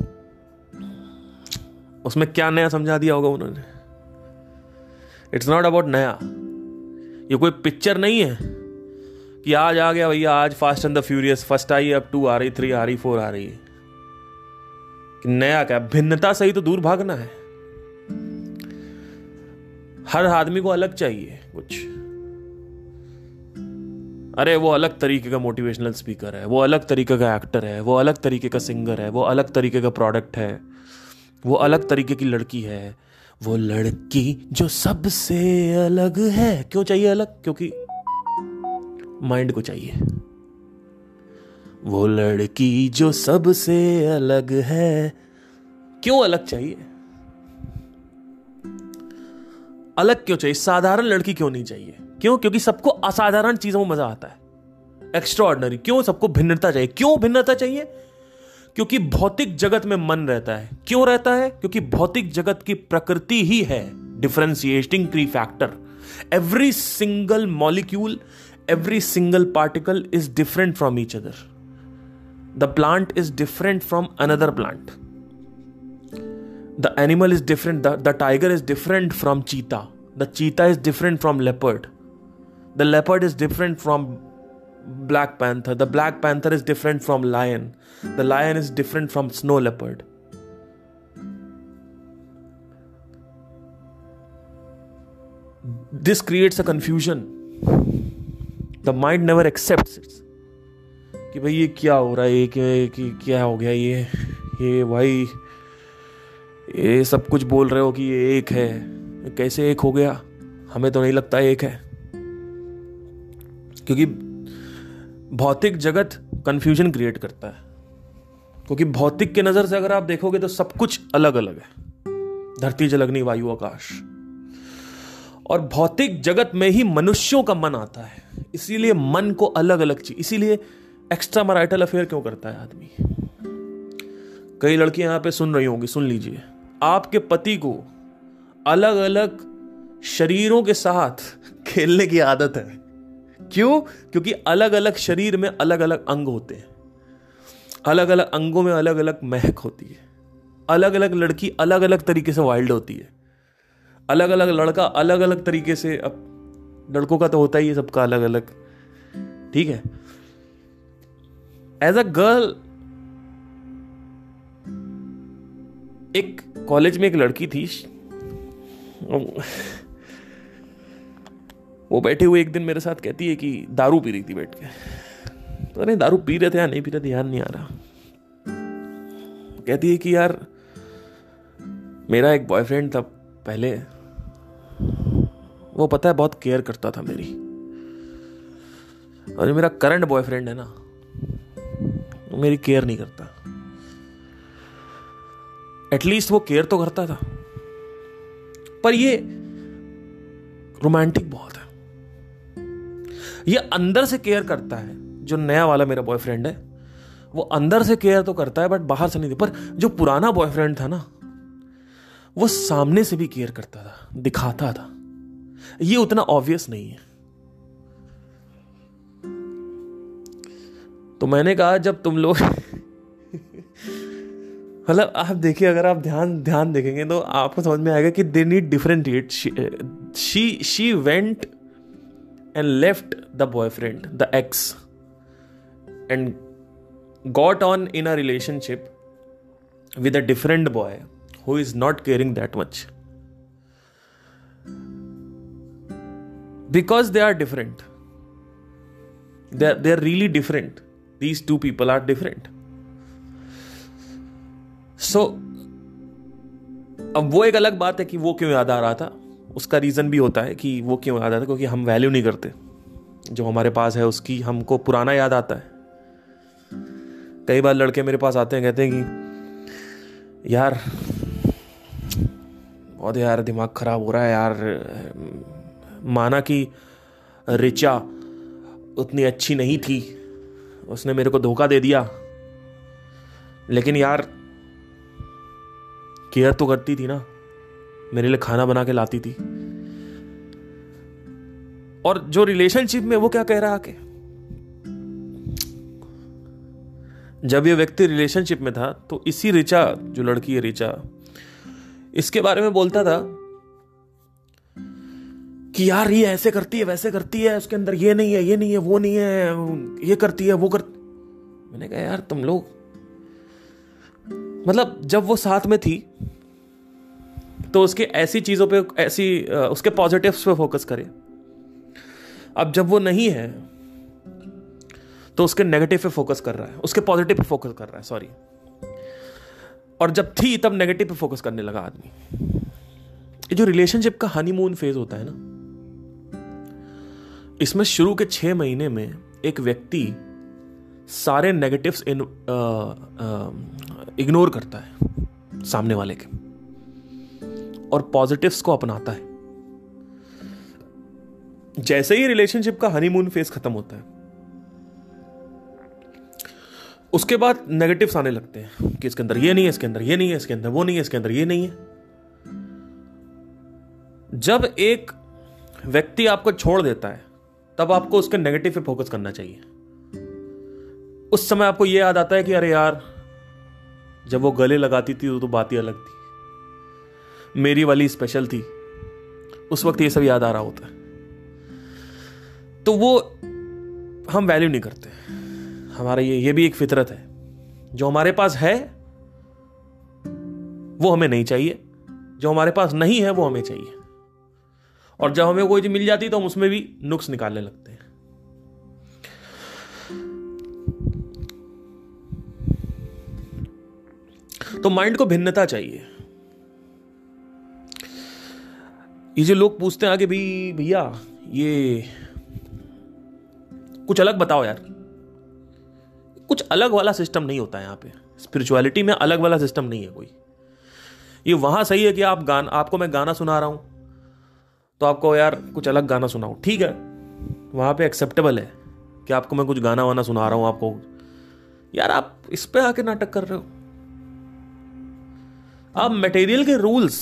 उसमें क्या नया समझा दिया होगा उन्होंने? इट्स नॉट अबाउट नया, ये कोई पिक्चर नहीं है कि आज आ गया भैया, आज Fast and the Furious first आई, अब 2 आ रही, 3 आ रही, 4 आ रही है। कि नया क्या, भिन्नता से ही तो दूर भागना है। हर आदमी को अलग चाहिए कुछ। अरे वो अलग तरीके का मोटिवेशनल स्पीकर है, वो अलग तरीके का एक्टर है, वो अलग तरीके का सिंगर है, वो अलग तरीके का प्रोडक्ट है, वो अलग तरीके की लड़की है, वो लड़की जो सबसे अलग है। क्यों चाहिए अलग? क्योंकि माइंड को चाहिए। वो लड़की जो सबसे अलग है, क्यों अलग चाहिए? अलग क्यों चाहिए? साधारण लड़की क्यों नहीं चाहिए? क्यों? क्योंकि सबको असाधारण चीजों में मजा आता है, एक्स्ट्राऑर्डिनरी। क्यों सबको भिन्नता चाहिए? क्यों भिन्नता चाहिए? क्योंकि भौतिक जगत में मन रहता है। क्यों रहता है? क्योंकि भौतिक जगत की प्रकृति ही है differentiating tree factor. Every single molecule, every single particle is different from each other. The plant is different from another plant. The animal is different. The tiger is different from cheetah. The cheetah is different from leopard. The leopard is different from black panther. The black panther is different from lion. The lion is different from snow leopard. This creates a confusion. The mind never accepts it. कि भाई ये क्या हो रहा है, ये क्या हो गया, ये भाई ये सब कुछ बोल रहे हो कि ये एक है, कैसे एक हो गया? हमें तो नहीं लगता एक है, क्योंकि भौतिक जगत कंफ्यूजन क्रिएट करता है, क्योंकि भौतिक के नजर से अगर आप देखोगे तो सब कुछ अलग अलग है, धरती जल अग्नि वायु आकाश। और भौतिक जगत में ही मनुष्यों का मन आता है, इसीलिए मन को अलग अलग चीज, इसीलिए एक्स्ट्रा मैरिटल अफेयर क्यों करता है आदमी। कई लड़कियां यहां पे सुन रही होंगी, सुन लीजिए, आपके पति को अलग अलग शरीरों के साथ खेलने की आदत है। क्यों? क्योंकि अलग अलग शरीर में अलग अलग अंग होते हैं, अलग अलग अंगों में अलग अलग महक होती है, अलग अलग लड़की अलग अलग तरीके से वाइल्ड होती है, अलग अलग लड़का अलग अलग तरीके से। अब लड़कों का तो होता ही है सबका अलग अलग, ठीक है। एज अ गर्ल, एक कॉलेज में एक लड़की थी, वो बैठे हुए एक दिन मेरे साथ कहती है कि दारू पी रही थी बैठ के, तो नहीं दारू पी रहे थे या नहीं पी रहे थे ध्यान नहीं आ रहा। कहती है कि यार मेरा एक बॉयफ्रेंड था पहले, वो पता है बहुत केयर करता था मेरी, और जो मेरा करंट बॉयफ्रेंड है ना, वो मेरी केयर नहीं करता। एटलीस्ट वो केयर तो करता था, पर ये रोमांटिक बहुत है। ये अंदर से केयर करता है, जो नया वाला मेरा बॉयफ्रेंड है वो अंदर से केयर तो करता है, बट बाहर से नहीं। पर जो पुराना बॉयफ्रेंड था ना, वो सामने से भी केयर करता था, दिखाता था। ये उतना ऑब्वियस नहीं है। तो मैंने कहा जब तुम लोग मतलब आप देखिए, अगर आप ध्यान देखेंगे तो आपको समझ में आएगा कि they need differentiate. She went and left the boyfriend, the ex, and got on in a relationship with a different boy who is not caring that much, because they are different. They're really different. These two people are different. So अब वो एक अलग बात है कि वो क्यों याद आ रहा था। उसका रीजन भी होता है कि वो क्यों याद आता है, क्योंकि हम वैल्यू नहीं करते जो हमारे पास है उसकी, हमको पुराना याद आता है। कई बार लड़के मेरे पास आते हैं, कहते हैं कि यार बहुत यार दिमाग खराब हो रहा है यार, माना कि रिचा उतनी अच्छी नहीं थी, उसने मेरे को धोखा दे दिया, लेकिन यार केयर तो करती थी ना, मेरे लिए खाना बना के लाती थी। और जो रिलेशनशिप में वो क्या कह रहा है, जब ये व्यक्ति रिलेशनशिप में था तो इसी रिचा, जो लड़की है रिचा, इसके बारे में बोलता था कि यार ये ऐसे करती है वैसे करती है, उसके अंदर ये नहीं है, ये नहीं है, वो नहीं है, ये करती है वो कर। मैंने कहा यार तुम लोग, मतलब जब वो साथ में थी तो उसके ऐसी चीजों पे, ऐसी उसके पॉजिटिव्स पे फोकस करे। अब जब वो नहीं है तो उसके नेगेटिव पे फोकस कर रहा है, उसके पॉजिटिव पे फोकस कर रहा है, सॉरी। और जब थी तब नेगेटिव पे फोकस करने लगा आदमी। ये जो रिलेशनशिप का हनीमून फेज होता है ना, इसमें शुरू के 6 महीने में एक व्यक्ति सारे नेगेटिव्स इग्नोर करता है सामने वाले के, और पॉजिटिव्स को अपनाता है। जैसे ही रिलेशनशिप का हनीमून फेज खत्म होता है, उसके बाद नेगेटिव्स आने लगते हैं कि इसके अंदर ये नहीं है, इसके अंदर ये नहीं है, इसके अंदर वो नहीं है, इसके अंदर ये नहीं है। जब एक व्यक्ति आपको छोड़ देता है तब आपको उसके नेगेटिव पे फोकस करना चाहिए। उस समय आपको ये याद आता है कि अरे यार जब वो गले लगाती थी तो बात ही अलग थी, मेरी वाली स्पेशल थी, उस वक्त ये सब याद आ रहा होता है। तो वो हम वैल्यू नहीं करते। हमारा ये भी एक फितरत है, जो हमारे पास है वो हमें नहीं चाहिए, जो हमारे पास नहीं है वो हमें चाहिए। और जब हमें कोई चीज मिल जाती है तो हम उसमें भी नुक्स निकालने लगते हैं। तो माइंड को भिन्नता चाहिए। ये जो लोग पूछते हैं आगे भी, भैया ये कुछ अलग बताओ यार, कुछ अलग वाला सिस्टम नहीं होता है यहाँ पे। स्पिरिचुअलिटी में अलग वाला सिस्टम नहीं है कोई। ये वहां सही है कि आपको मैं गाना सुना रहा हूं तो आपको यार कुछ अलग गाना सुनाऊं, ठीक है, वहां पे एक्सेप्टेबल है कि आपको मैं कुछ गाना वाना सुना रहा हूं आपको, यार आप इस पे आके नाटक कर रहे हो। आप मटेरियल के रूल्स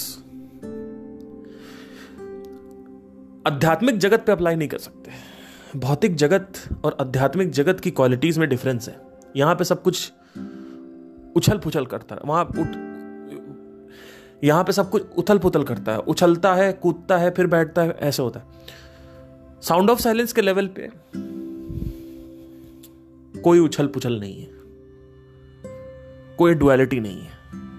आध्यात्मिक जगत पे अप्लाई नहीं कर सकते। भौतिक जगत और आध्यात्मिक जगत की क्वालिटीज में डिफरेंस है। यहां पे सब कुछ उछल पुछल करता है, यहां पे सब कुछ उथल पुथल करता है, उछलता है, कूदता है, फिर बैठता है, ऐसे होता है। साउंड ऑफ साइलेंस के लेवल पे कोई उछल पुछल नहीं है, कोई डुअलिटी नहीं है।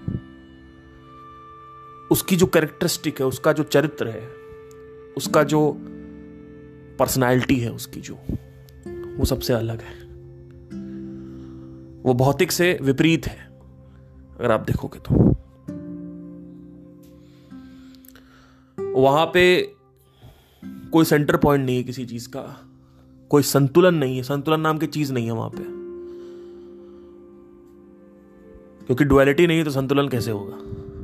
उसकी जो कैरेक्टरिस्टिक है, उसका जो चरित्र है, उसका जो पर्सनालिटी है, उसकी जो, वो सबसे अलग है। वो भौतिक से विपरीत है अगर आप देखोगे तो। वहां पे कोई सेंटर पॉइंट नहीं है किसी चीज का, कोई संतुलन नहीं है, संतुलन नाम की चीज नहीं है वहां पे। क्योंकि डुअलिटी नहीं है तो संतुलन कैसे होगा।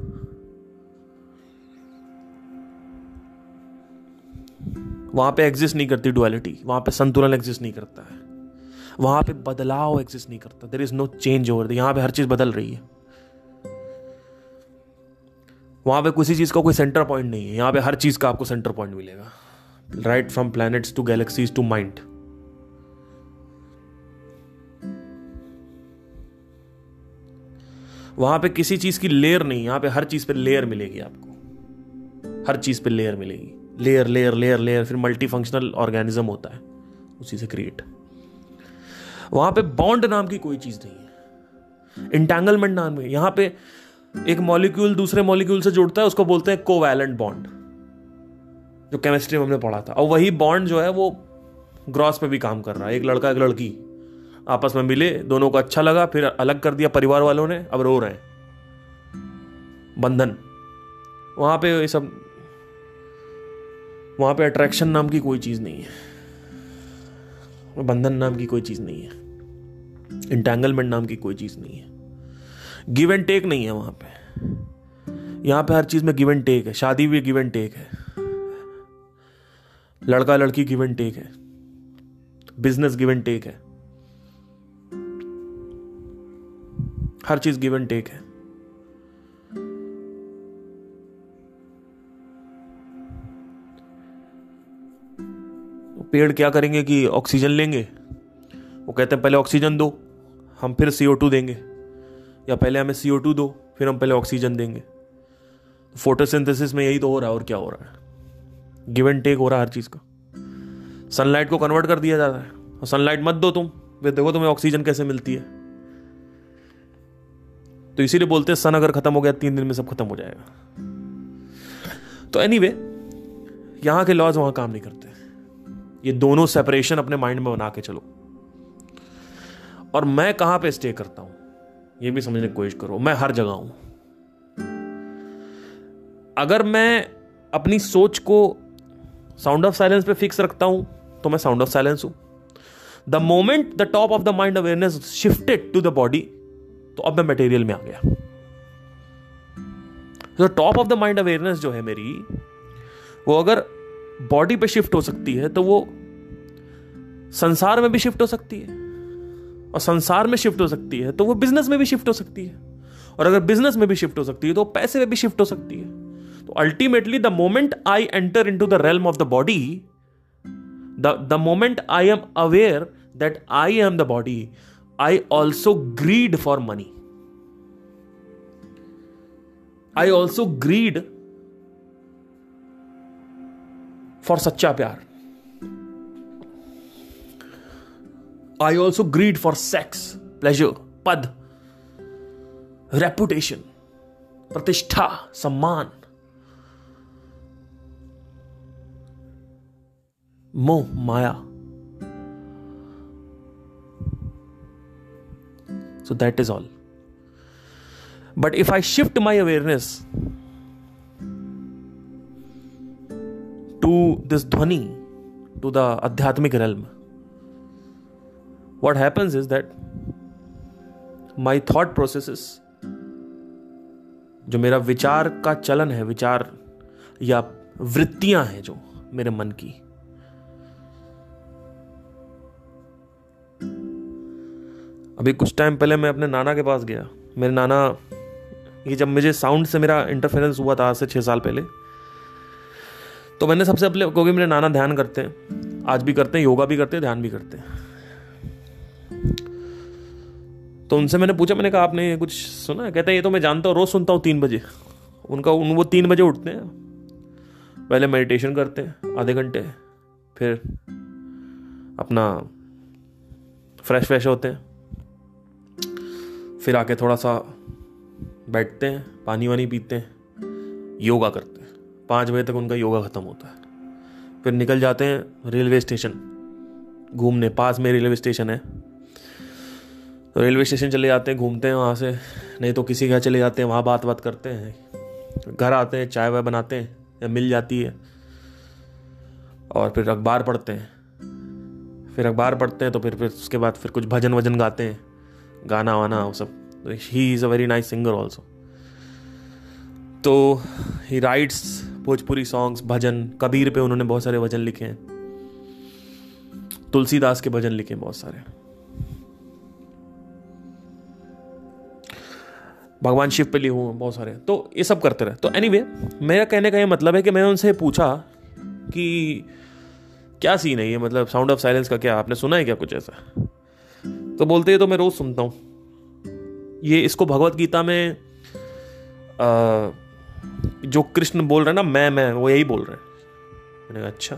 वहां पे एग्जिस्ट नहीं करती डुअलिटी, वहां पे संतुलन एग्जिस्ट नहीं करता है, वहां पे बदलाव एग्जिस्ट नहीं करता। There is no change over. यहां पे हर चीज बदल रही है। वहां पे किसी चीज का कोई सेंटर पॉइंट नहीं है, यहां पे हर चीज का आपको सेंटर पॉइंट मिलेगा। Right from planets to galaxies to mind. वहां पे किसी चीज की लेयर नहीं, यहां पे हर चीज पे लेयर मिलेगी आपको, हर चीज पे लेयर मिलेगी। लेयर लेयर लेयर लेयर, फिर मल्टी फंक्शनल ऑर्गेनिज्म होता है उसी से क्रिएट। वहां पे बॉन्ड नाम की कोई चीज नहीं है, इंटैंगलमेंट नाम की। यहां पे एक मॉलिक्यूल दूसरे मॉलिक्यूल से जुड़ता है, उसको बोलते हैं कोवैलेंट बॉन्ड, जो केमिस्ट्री में हमने पढ़ा था। और वही बॉन्ड जो है वो ग्रॉस पे भी काम कर रहा है। एक लड़का एक लड़की आपस में मिले, दोनों को अच्छा लगा, फिर अलग कर दिया परिवार वालों ने, अब रो रहे हैं, बंधन। वहां पे ये सब, वहां पे अट्रैक्शन नाम की कोई चीज नहीं है, बंधन नाम की कोई चीज नहीं है, इंटैंगलमेंट नाम की कोई चीज नहीं है, गिव एंड टेक नहीं है वहां पे। यहां पे हर चीज में गिव एंड टेक है। शादी भी गिव एंड टेक है, लड़का लड़की गिव एंड टेक है, बिजनेस गिव एंड टेक है, हर चीज गिव एंड टेक है। पेड़ क्या करेंगे कि ऑक्सीजन लेंगे, वो कहते हैं पहले ऑक्सीजन दो, हम फिर CO2 देंगे, या पहले हमें CO2 दो, फिर हम पहले ऑक्सीजन देंगे। फोटोसिंथेसिस में यही तो हो रहा है, और क्या हो रहा है, गिव एंड टेक हो रहा है हर चीज का। सनलाइट को कन्वर्ट कर दिया जाता है, और सनलाइट मत दो तुम, फिर देखो तुम्हें ऑक्सीजन कैसे मिलती है। तो इसीलिए बोलते हैं सन अगर खत्म हो गया 3 दिन में सब खत्म हो जाएगा। तो एनीवे, यहां के लॉज वहां काम नहीं करते। ये दोनों सेपरेशन अपने माइंड में बना के चलो। और मैं कहां पे स्टे करता हूं ये भी समझने की कोशिश करो। मैं हर जगह हूं। अगर मैं अपनी सोच को साउंड ऑफ साइलेंस पे फिक्स रखता हूं तो मैं साउंड ऑफ साइलेंस हूं। The moment the top of the mind awareness shifted to the body, तो अब मैं मटेरियल में आ गया। तो top of the mind awareness जो है मेरी, वो अगर बॉडी पे शिफ्ट हो सकती है तो वो संसार में भी शिफ्ट हो सकती है, और संसार में शिफ्ट हो सकती है तो वो बिजनेस में भी शिफ्ट हो सकती है, और अगर बिजनेस में भी शिफ्ट हो सकती है तो पैसे में भी शिफ्ट हो सकती है। तो ultimately the moment I enter into the realm of the body, the moment I am aware that I am the body, I also greed for money. I also greed for सच्चा प्यार. I also greed for sex, pleasure, पद, reputation, प्रतिष्ठा, सम्मान, मोह, माया. So that is all. But if I shift my awareness to this dhwani, to the adhyatmic realm, what happens is that my thought processes, जो मेरा विचार का चलन है, विचार या वृत्तियां हैं जो मेरे मन की, अभी कुछ टाइम पहले मैं अपने नाना के पास गया। मेरे नाना, ये जब मुझे साउंड से मेरा इंटरफेरेंस हुआ था आज से 6 साल पहले, तो मैंने सबसे पहले, क्योंकि मेरे नाना ध्यान करते हैं, आज भी करते हैं, योगा भी करते हैं, ध्यान भी करते हैं, तो उनसे मैंने पूछा, मैंने कहा आपने कुछ सुना है? कहते हैं ये तो मैं जानता हूँ, रोज सुनता हूँ 3 बजे। वो 3 बजे उठते हैं, पहले मेडिटेशन करते हैं आधे घंटे, फिर अपना फ्रेश होते हैं, फिर आके थोड़ा सा बैठते हैं, पानी वानी पीते हैं, योगा करते हैं। 5 बजे तक उनका योगा ख़त्म होता है, फिर निकल जाते हैं रेलवे स्टेशन घूमने। पास में रेलवे स्टेशन है, तो रेलवे स्टेशन चले जाते हैं, घूमते हैं वहाँ से, नहीं तो किसी के यहाँ चले जाते हैं, वहाँ बात करते हैं। घर आते हैं, चाय वाय बनाते हैं या मिल जाती है, और फिर अखबार पढ़ते हैं। फिर अखबार पढ़ते हैं तो फिर उसके बाद फिर कुछ भजन वजन गाते हैं, गाना वाना वो सब। He is a very nice singer also, तो ही राइट्स भोजपुरी सॉन्ग्स, भजन। कबीर पे उन्होंने बहुत सारे भजन लिखे हैं, तुलसीदास के भजन लिखे हैं बहुत सारे, भगवान शिव पे लिए हुए बहुत सारे, तो ये सब करते रहे। तो एनीवे, मेरा कहने का ये मतलब है कि मैंने उनसे पूछा कि क्या सीन है ये, मतलब साउंड ऑफ साइलेंस का क्या, आपने सुना है क्या कुछ ऐसा? तो बोलते हैं तो मैं रोज सुनता हूँ ये, इसको भगवत गीता में जो कृष्ण बोल रहे हैं ना, मैं वो यही बोल रहे हैं। मैंने कहा अच्छा।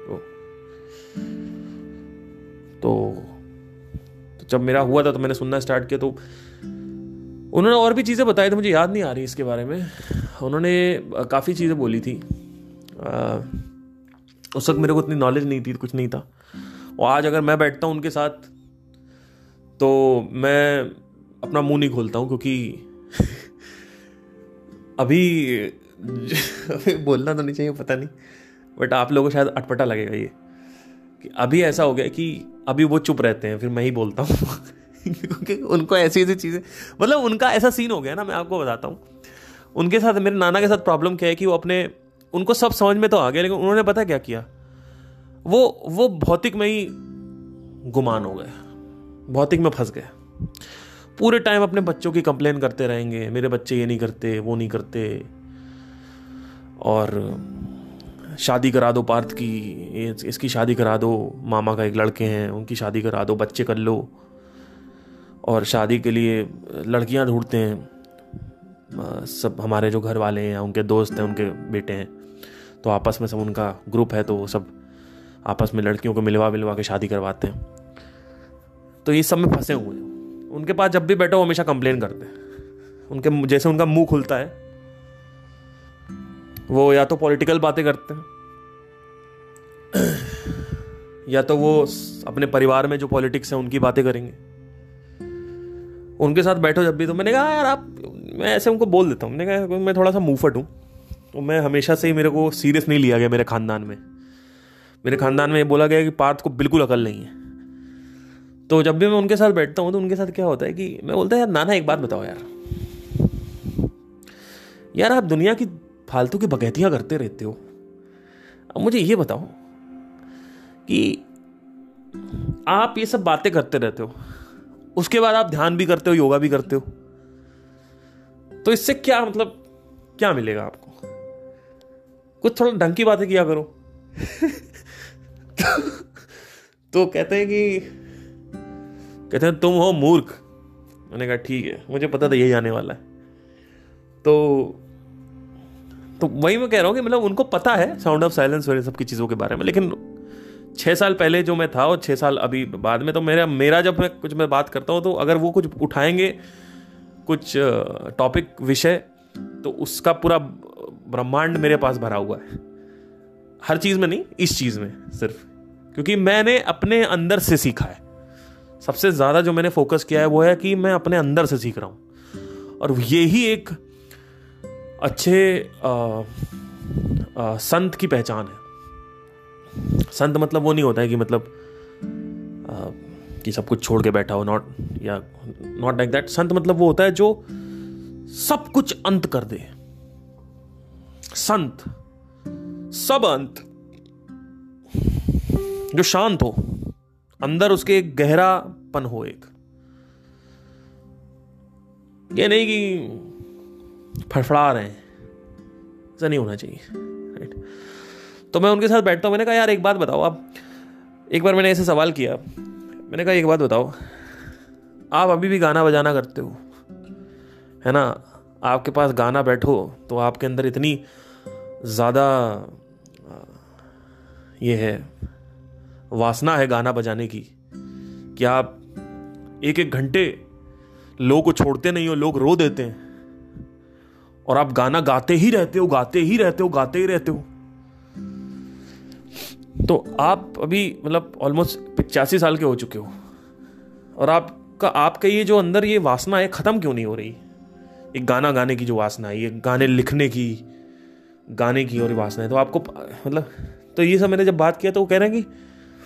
तो जब मेरा हुआ था तो मैंने सुनना स्टार्ट किया, तो उन्होंने और भी चीज़ें बताई थी, मुझे याद नहीं आ रही इसके बारे में। उन्होंने काफ़ी चीज़ें बोली थी, उस वक्त मेरे को इतनी नॉलेज नहीं थी, कुछ नहीं था। और आज अगर मैं बैठता हूँ उनके साथ तो मैं अपना मुंह नहीं खोलता हूँ, क्योंकि अभी बोलना तो नहीं चाहिए, पता नहीं, बट आप लोगों को शायद अटपटा लगेगा ये कि अभी ऐसा हो गया कि अभी वो चुप रहते हैं, फिर मैं ही बोलता हूँ क्योंकि उनको ऐसी चीज़ें, मतलब उनका ऐसा सीन हो गया ना, मैं आपको बताता हूँ। उनके साथ, मेरे नाना के साथ प्रॉब्लम क्या है कि वो उनको सब समझ में तो आ गया, लेकिन उन्होंने पता क्या किया, वो भौतिक में ही गुमान हो गए, भौतिक में फंस गए। पूरे टाइम अपने बच्चों की कंप्लेन करते रहेंगे, मेरे बच्चे ये नहीं करते, वो नहीं करते, और शादी करा दो पार्थ की, इसकी शादी करा दो, मामा का एक लड़के हैं उनकी शादी करा दो, बच्चे कर लो। और शादी के लिए लड़कियां ढूंढते हैं सब, हमारे जो घर वाले हैं, उनके दोस्त हैं, उनके बेटे हैं, तो आपस में सब उनका ग्रुप है, तो वो सब आपस में लड़कियों को मिलवा के शादी करवाते हैं। तो ये सब में फंसे हुए हैं। उनके पास जब भी बैठो हमेशा कंप्लेन करते हैं। उनके जैसे उनका मुंह खुलता है, वो या तो पॉलिटिकल बातें करते हैं, या तो वो अपने परिवार में जो पॉलिटिक्स है उनकी बातें करेंगे। उनके साथ बैठो जब भी, तो मैंने कहा यार आप, मैं ऐसे उनको बोल देता हूँ, मैंने कहा मैं थोड़ा सा मुंहफट हूँ, तो मैं हमेशा से ही, मेरे को सीरियस नहीं लिया गया मेरे खानदान में ये बोला गया कि पार्थ को बिल्कुल अकल नहीं है। तो जब भी मैं उनके साथ बैठता हूँ तो उनके साथ क्या होता है कि मैं बोलता है यार नाना एक बात बताओ यार आप दुनिया की फालतू की बकैतियां करते रहते हो, अब मुझे ये बताओ कि आप ये सब बातें करते रहते हो, उसके बाद आप ध्यान भी करते हो, योगा भी करते हो, तो इससे क्या मतलब, क्या मिलेगा आपको? कुछ थोड़ा ढंग की बातें किया करो तो कहते हैं तुम हो मूर्ख। मैंने कहा ठीक है, मुझे पता था यही आने वाला है। तो वही मैं कह रहा हूँ कि मतलब उनको पता है साउंड ऑफ साइलेंस और सब की चीज़ों के बारे में, लेकिन 6 साल पहले जो मैं था और 6 साल अभी बाद में, तो मेरा जब मैं बात करता हूँ, तो अगर वो कुछ उठाएंगे, कुछ टॉपिक विषय, तो उसका पूरा ब्रह्मांड मेरे पास भरा हुआ है। हर चीज़ में नहीं, इस चीज़ में सिर्फ, क्योंकि मैंने अपने अंदर से सीखा है। सबसे ज़्यादा जो मैंने फोकस किया है वो है कि मैं अपने अंदर से सीख रहा हूँ, और यही एक अच्छे संत की पहचान है। संत मतलब वो नहीं होता है कि मतलब कि सब कुछ छोड़ के बैठा हो, नॉट लाइक दैट। संत मतलब वो होता है जो सब कुछ अंत कर दे। संत सब अंत, जो शांत हो, अंदर उसके एक गहरापन हो। एक ये नहीं कि फड़फड़ा रहे हैं, ऐसा नहीं होना चाहिए, राइट। तो मैं उनके साथ बैठता हूं, मैंने कहा यार एक बात बताओ आप। एक बार मैंने ऐसे सवाल किया, मैंने कहा एक बात बताओ, आप अभी भी गाना बजाना करते हो, है ना, आपके पास गाना बैठो तो आपके अंदर इतनी ज़्यादा ये है, वासना है गाना बजाने की कि आप एक एक घंटे लोगों को छोड़ते नहीं हो, लोग रो देते हैं और आप गाना गाते ही रहते हो, गाते ही रहते हो, गाते ही रहते हो। तो आप अभी मतलब ऑलमोस्ट 85 साल के हो चुके हो और आपका ये जो अंदर ये वासना है खत्म क्यों नहीं हो रही? एक गाना गाने की जो वासना है, ये गाने लिखने की, गाने की और वासना है, तो आपको मतलब, तो ये सब मैंने जब बात किया तो वो कह रहे हैं कि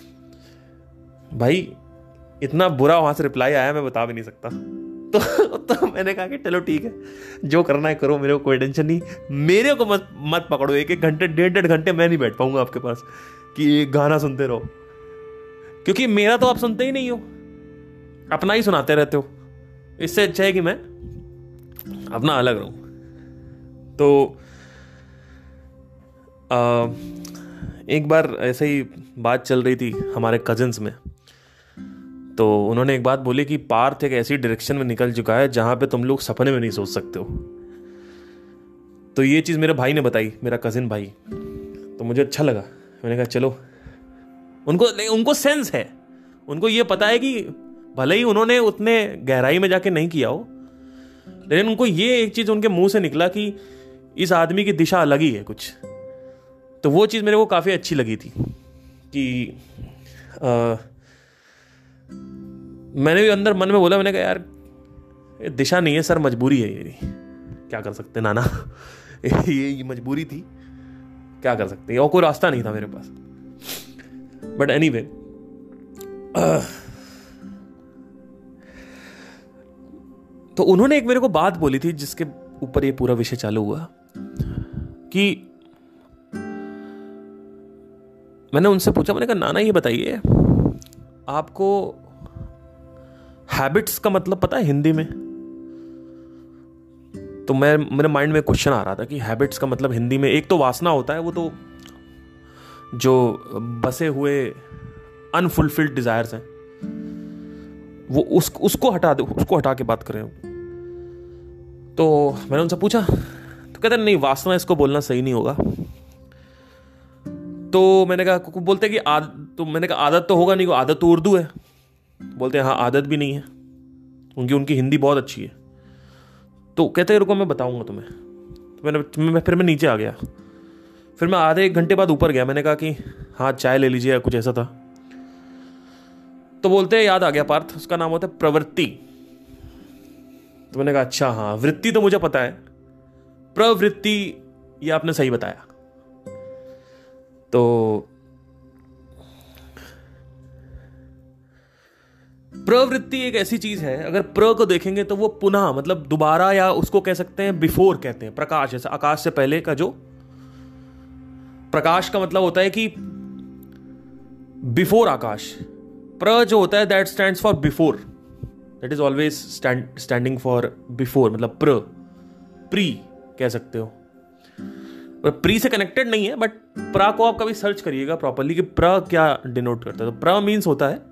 भाई इतना बुरा वहां से रिप्लाई आया, मैं बता भी नहीं सकता। तो मैंने कहा कि चलो ठीक है, जो करना है करो, मेरे को कोई टेंशन नहीं, मेरे को मत पकड़ो। एक एक घंटे, डेढ़ घंटे मैं नहीं बैठ पाऊंगा आपके पास कि एक गाना सुनते रहो, क्योंकि मेरा तो आप सुनते ही नहीं हो, अपना ही सुनाते रहते हो। इससे अच्छा है कि मैं अपना अलग रहूं। तो एक बार ऐसे ही बात चल रही थी हमारे कजिन्स में, तो उन्होंने एक बात बोली कि पार्थ एक ऐसी डायरेक्शन में निकल चुका है जहां पे तुम लोग सपने में नहीं सोच सकते हो। तो ये चीज़ मेरे भाई ने बताई, मेरा कजिन भाई, तो मुझे अच्छा लगा। मैंने कहा चलो, उनको सेंस है, उनको ये पता है कि भले ही उन्होंने उतने गहराई में जाके नहीं किया हो, लेकिन उनको ये एक चीज़ उनके मुंह से निकला कि इस आदमी की दिशा अलग ही है कुछ। तो वो चीज़ मेरे को काफ़ी अच्छी लगी थी कि मैंने भी अंदर मन में बोला, मैंने कहा यार ये दिशा नहीं है सर, मजबूरी है ये, क्या कर सकते नाना। ये मजबूरी थी, क्या कर सकते हैं, और कोई रास्ता नहीं था मेरे पास। बट एनीवे, तो उन्होंने एक मेरे को बात बोली थी जिसके ऊपर ये पूरा विषय चालू हुआ कि मैंने उनसे पूछा, मैंने कहा नाना ये बताइए, आपको हैबिट्स का मतलब पता है हिंदी में? तो मेरे माइंड में क्वेश्चन आ रहा था कि हैबिट्स का मतलब हिंदी में, एक तो वासना होता है, वो तो जो बसे हुए अनफुलफिल्ड डिजायर्स हैं, वो उसको हटा दो, उसको हटा के बात करें। तो मैंने उनसे पूछा, तो कहते नहीं वासना इसको बोलना सही नहीं होगा। तो मैंने कहा, बोलते कि तो मैंने कहा आदत तो होगा नहीं, आदत तो उर्दू है। बोलते हैं हाँ आदत भी नहीं है, उनकी हिंदी बहुत अच्छी है। तो कहते हैं रुको मैं बताऊंगा तुम्हें। तो फिर मैं नीचे आ गया, फिर मैं आधे एक घंटे बाद ऊपर गया, मैंने कहा कि हाँ चाय ले लीजिए, कुछ ऐसा था। तो बोलते हैं याद आ गया पार्थ, उसका नाम होता है प्रवृत्ति। तो मैंने कहा अच्छा हाँ, वृत्ति तो मुझे पता है, प्रवृत्ति ये आपने सही बताया। तो प्रवृत्ति एक ऐसी चीज है, अगर प्र को देखेंगे तो वो पुनः मतलब दोबारा, या उसको कह सकते हैं बिफोर कहते हैं। प्रकाश, जैसे आकाश से पहले का जो प्रकाश का मतलब होता है कि बिफोर आकाश। प्र जो होता है that stands for before, that is always standing for before, मतलब प्री कह सकते हो। प्री से कनेक्टेड नहीं है, बट प्रा को आप कभी सर्च करिएगा प्रॉपरली कि प्र क्या डिनोट करता है। तो प्र मीन्स होता है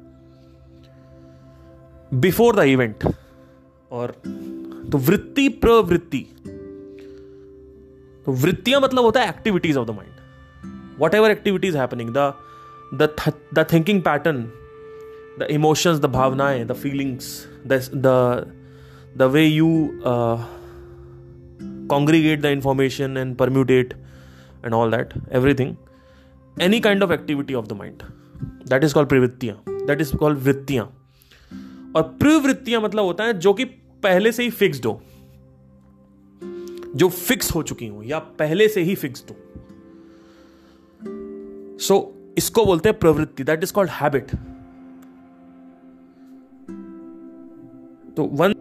बिफोर द इवेंट। और तो वृत्ति, प्रवृत्ति, तो वृत्तियां मतलब होता है activities of the mind, whatever activities happening, the thinking pattern, the emotions, the भावनाएं, the feelings, the way you congregate the information and permutate and all that, everything, any kind of activity of the mind, that is called प्रवृत्तियां, that is called वृत्तियां। और प्रवृत्तियां मतलब होता है जो कि पहले से ही फिक्स्ड हो, जो फिक्स हो चुकी हो या पहले से ही फिक्स्ड हो। सो इसको बोलते हैं प्रवृत्ति, दैट इज कॉल्ड हैबिट। तो वन